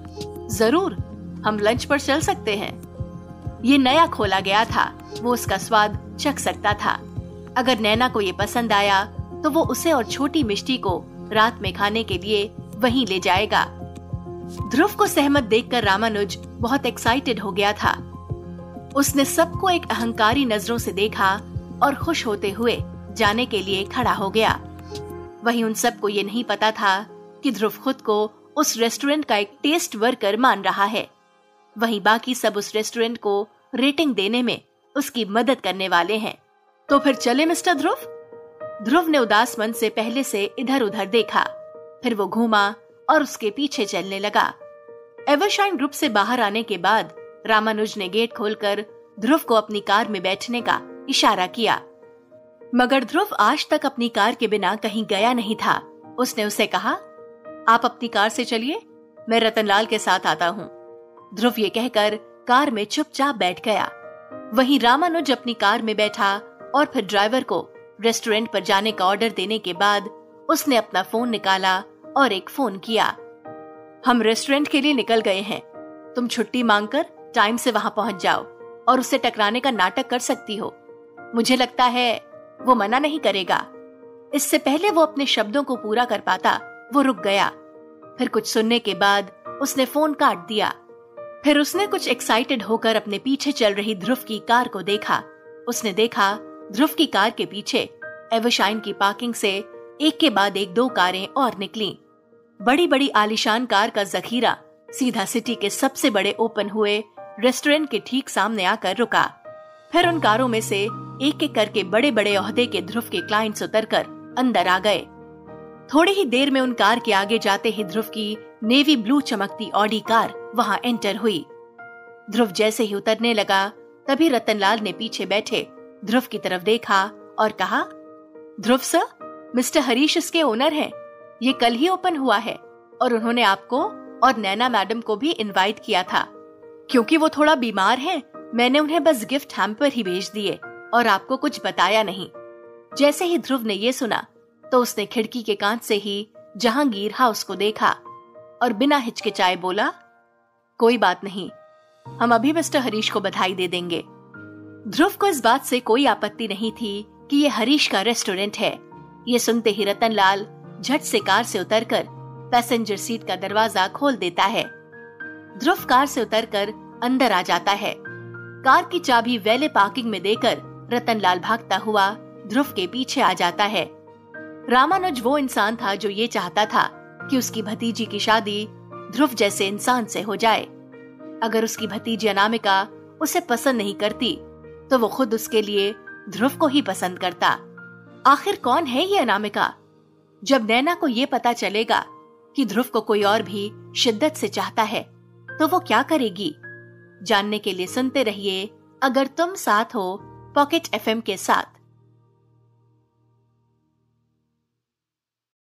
जरूर, हम लंच पर चल सकते हैं। ये नया खोला गया था, वो उसका स्वाद चख सकता था। अगर नैना को ये पसंद आया तो वो उसे और छोटी मिष्टी को रात में खाने के लिए वहीं ले जाएगा। ध्रुव को सहमत देखकर रामानुज बहुत एक्साइटेड हो गया था। उसने सबको एक अहंकारी नजरों से देखा और खुश होते हुए जाने के लिए खड़ा हो गया। वहीं उन सबको ये नहीं पता था कि ध्रुव खुद को उस रेस्टोरेंट का एक टेस्ट वर्कर मान रहा है। वहीं बाकी सब उस रेस्टोरेंट को रेटिंग देने में उसकी मदद करने वाले हैं। तो फिर चले मिस्टर ध्रुव? ध्रुव ने उदास मन से पहले से इधर उधर देखा, फिर वो घूमा और उसके पीछे चलने लगा। एवरशाइन ग्रुप से बाहर आने के बाद रामानुज ने गेट खोलकर ध्रुव को अपनी कार में बैठने का इशारा किया, मगर ध्रुव आज तक अपनी कार के बिना कहीं गया नहीं था। उसने उसे कहा, आप अपनी कार से चलिए, मैं रतनलाल के साथ आता हूँ। ध्रुव ये कहकर कार में चुपचाप बैठ गया। वहीं रामानुज अपनी कार में बैठा और फिर ड्राइवर को रेस्टोरेंट पर जाने का ऑर्डर देने के बाद उसने अपना फोन निकाला और एक फोन किया। हम रेस्टोरेंट के लिए निकल गए हैं, तुम छुट्टी मांगकर टाइम से वहां पहुंच जाओ और उससे टकराने का नाटक कर सकती हो। मुझे लगता है वो मना नहीं करेगा। इससे पहले वो अपने शब्दों को पूरा कर पाता वो रुक गया। फिर कुछ सुनने के बाद उसने फोन काट दिया। फिर उसने कुछ एक्साइटेड होकर अपने पीछे चल रही ध्रुव की कार को देखा। उसने देखा ध्रुव की कार के पीछे एवरशाइन की पार्किंग से एक के बाद एक दो कारें और निकली। बड़ी बड़ी आलीशान कार का जखीरा सीधा सिटी के सबसे बड़े ओपन हुए रेस्टोरेंट के ठीक सामने आकर रुका। फिर उन कारों में से एक एक करके बड़े बड़े ओहदे के ध्रुव के क्लाइंट्स उतरकर अंदर आ गए। थोड़ी ही देर में उन कार के आगे जाते ही ध्रुव की नेवी ब्लू चमकती ऑडी कार वहां एंटर हुई। ध्रुव जैसे ही उतरने लगा तभी रतनलाल ने पीछे बैठे ध्रुव की तरफ देखा और कहा, ध्रुव सर, मिस्टर हरीश इसके ओनर हैं। ये कल ही ओपन हुआ है और उन्होंने आपको और नैना मैडम को भी इनवाइट किया था। क्योंकि वो थोड़ा बीमार हैं, मैंने उन्हें बस गिफ्ट हैम्पर ही भेज दिए और आपको कुछ बताया नहीं। जैसे ही ध्रुव ने ये सुना तो उसने खिड़की के कांच से ही जहांगीर हाउस को देखा और बिना हिचकिचाए बोला, कोई बात नहीं, हम अभी मिस्टर हरीश को बधाई दे देंगे। ध्रुव को इस बात से कोई आपत्ति नहीं थी कि ये हरीश का रेस्टोरेंट है। ये सुनते ही रतनलाल झट से कार से उतरकर पैसेंजर सीट का दरवाजा खोल देता है। ध्रुव कार से उतरकर अंदर आ जाता है। कार की चाबी वैले पार्किंग में देकर रतनलाल भागता हुआ ध्रुव के पीछे आ जाता है। रामानुज वो इंसान था जो ये चाहता था कि उसकी भतीजी की शादी ध्रुव जैसे इंसान से हो जाए। अगर उसकी भतीजी अनामिका उसे पसंद नहीं करती तो वो खुद उसके लिए ध्रुव को ही पसंद करता। आखिर कौन है ये अनामिका? जब नैना को ये पता चलेगा कि ध्रुव को कोई और भी शिद्दत से चाहता है तो वो क्या करेगी? जानने के लिए सुनते रहिए अगर तुम साथ हो पॉकेट एफएम के साथ।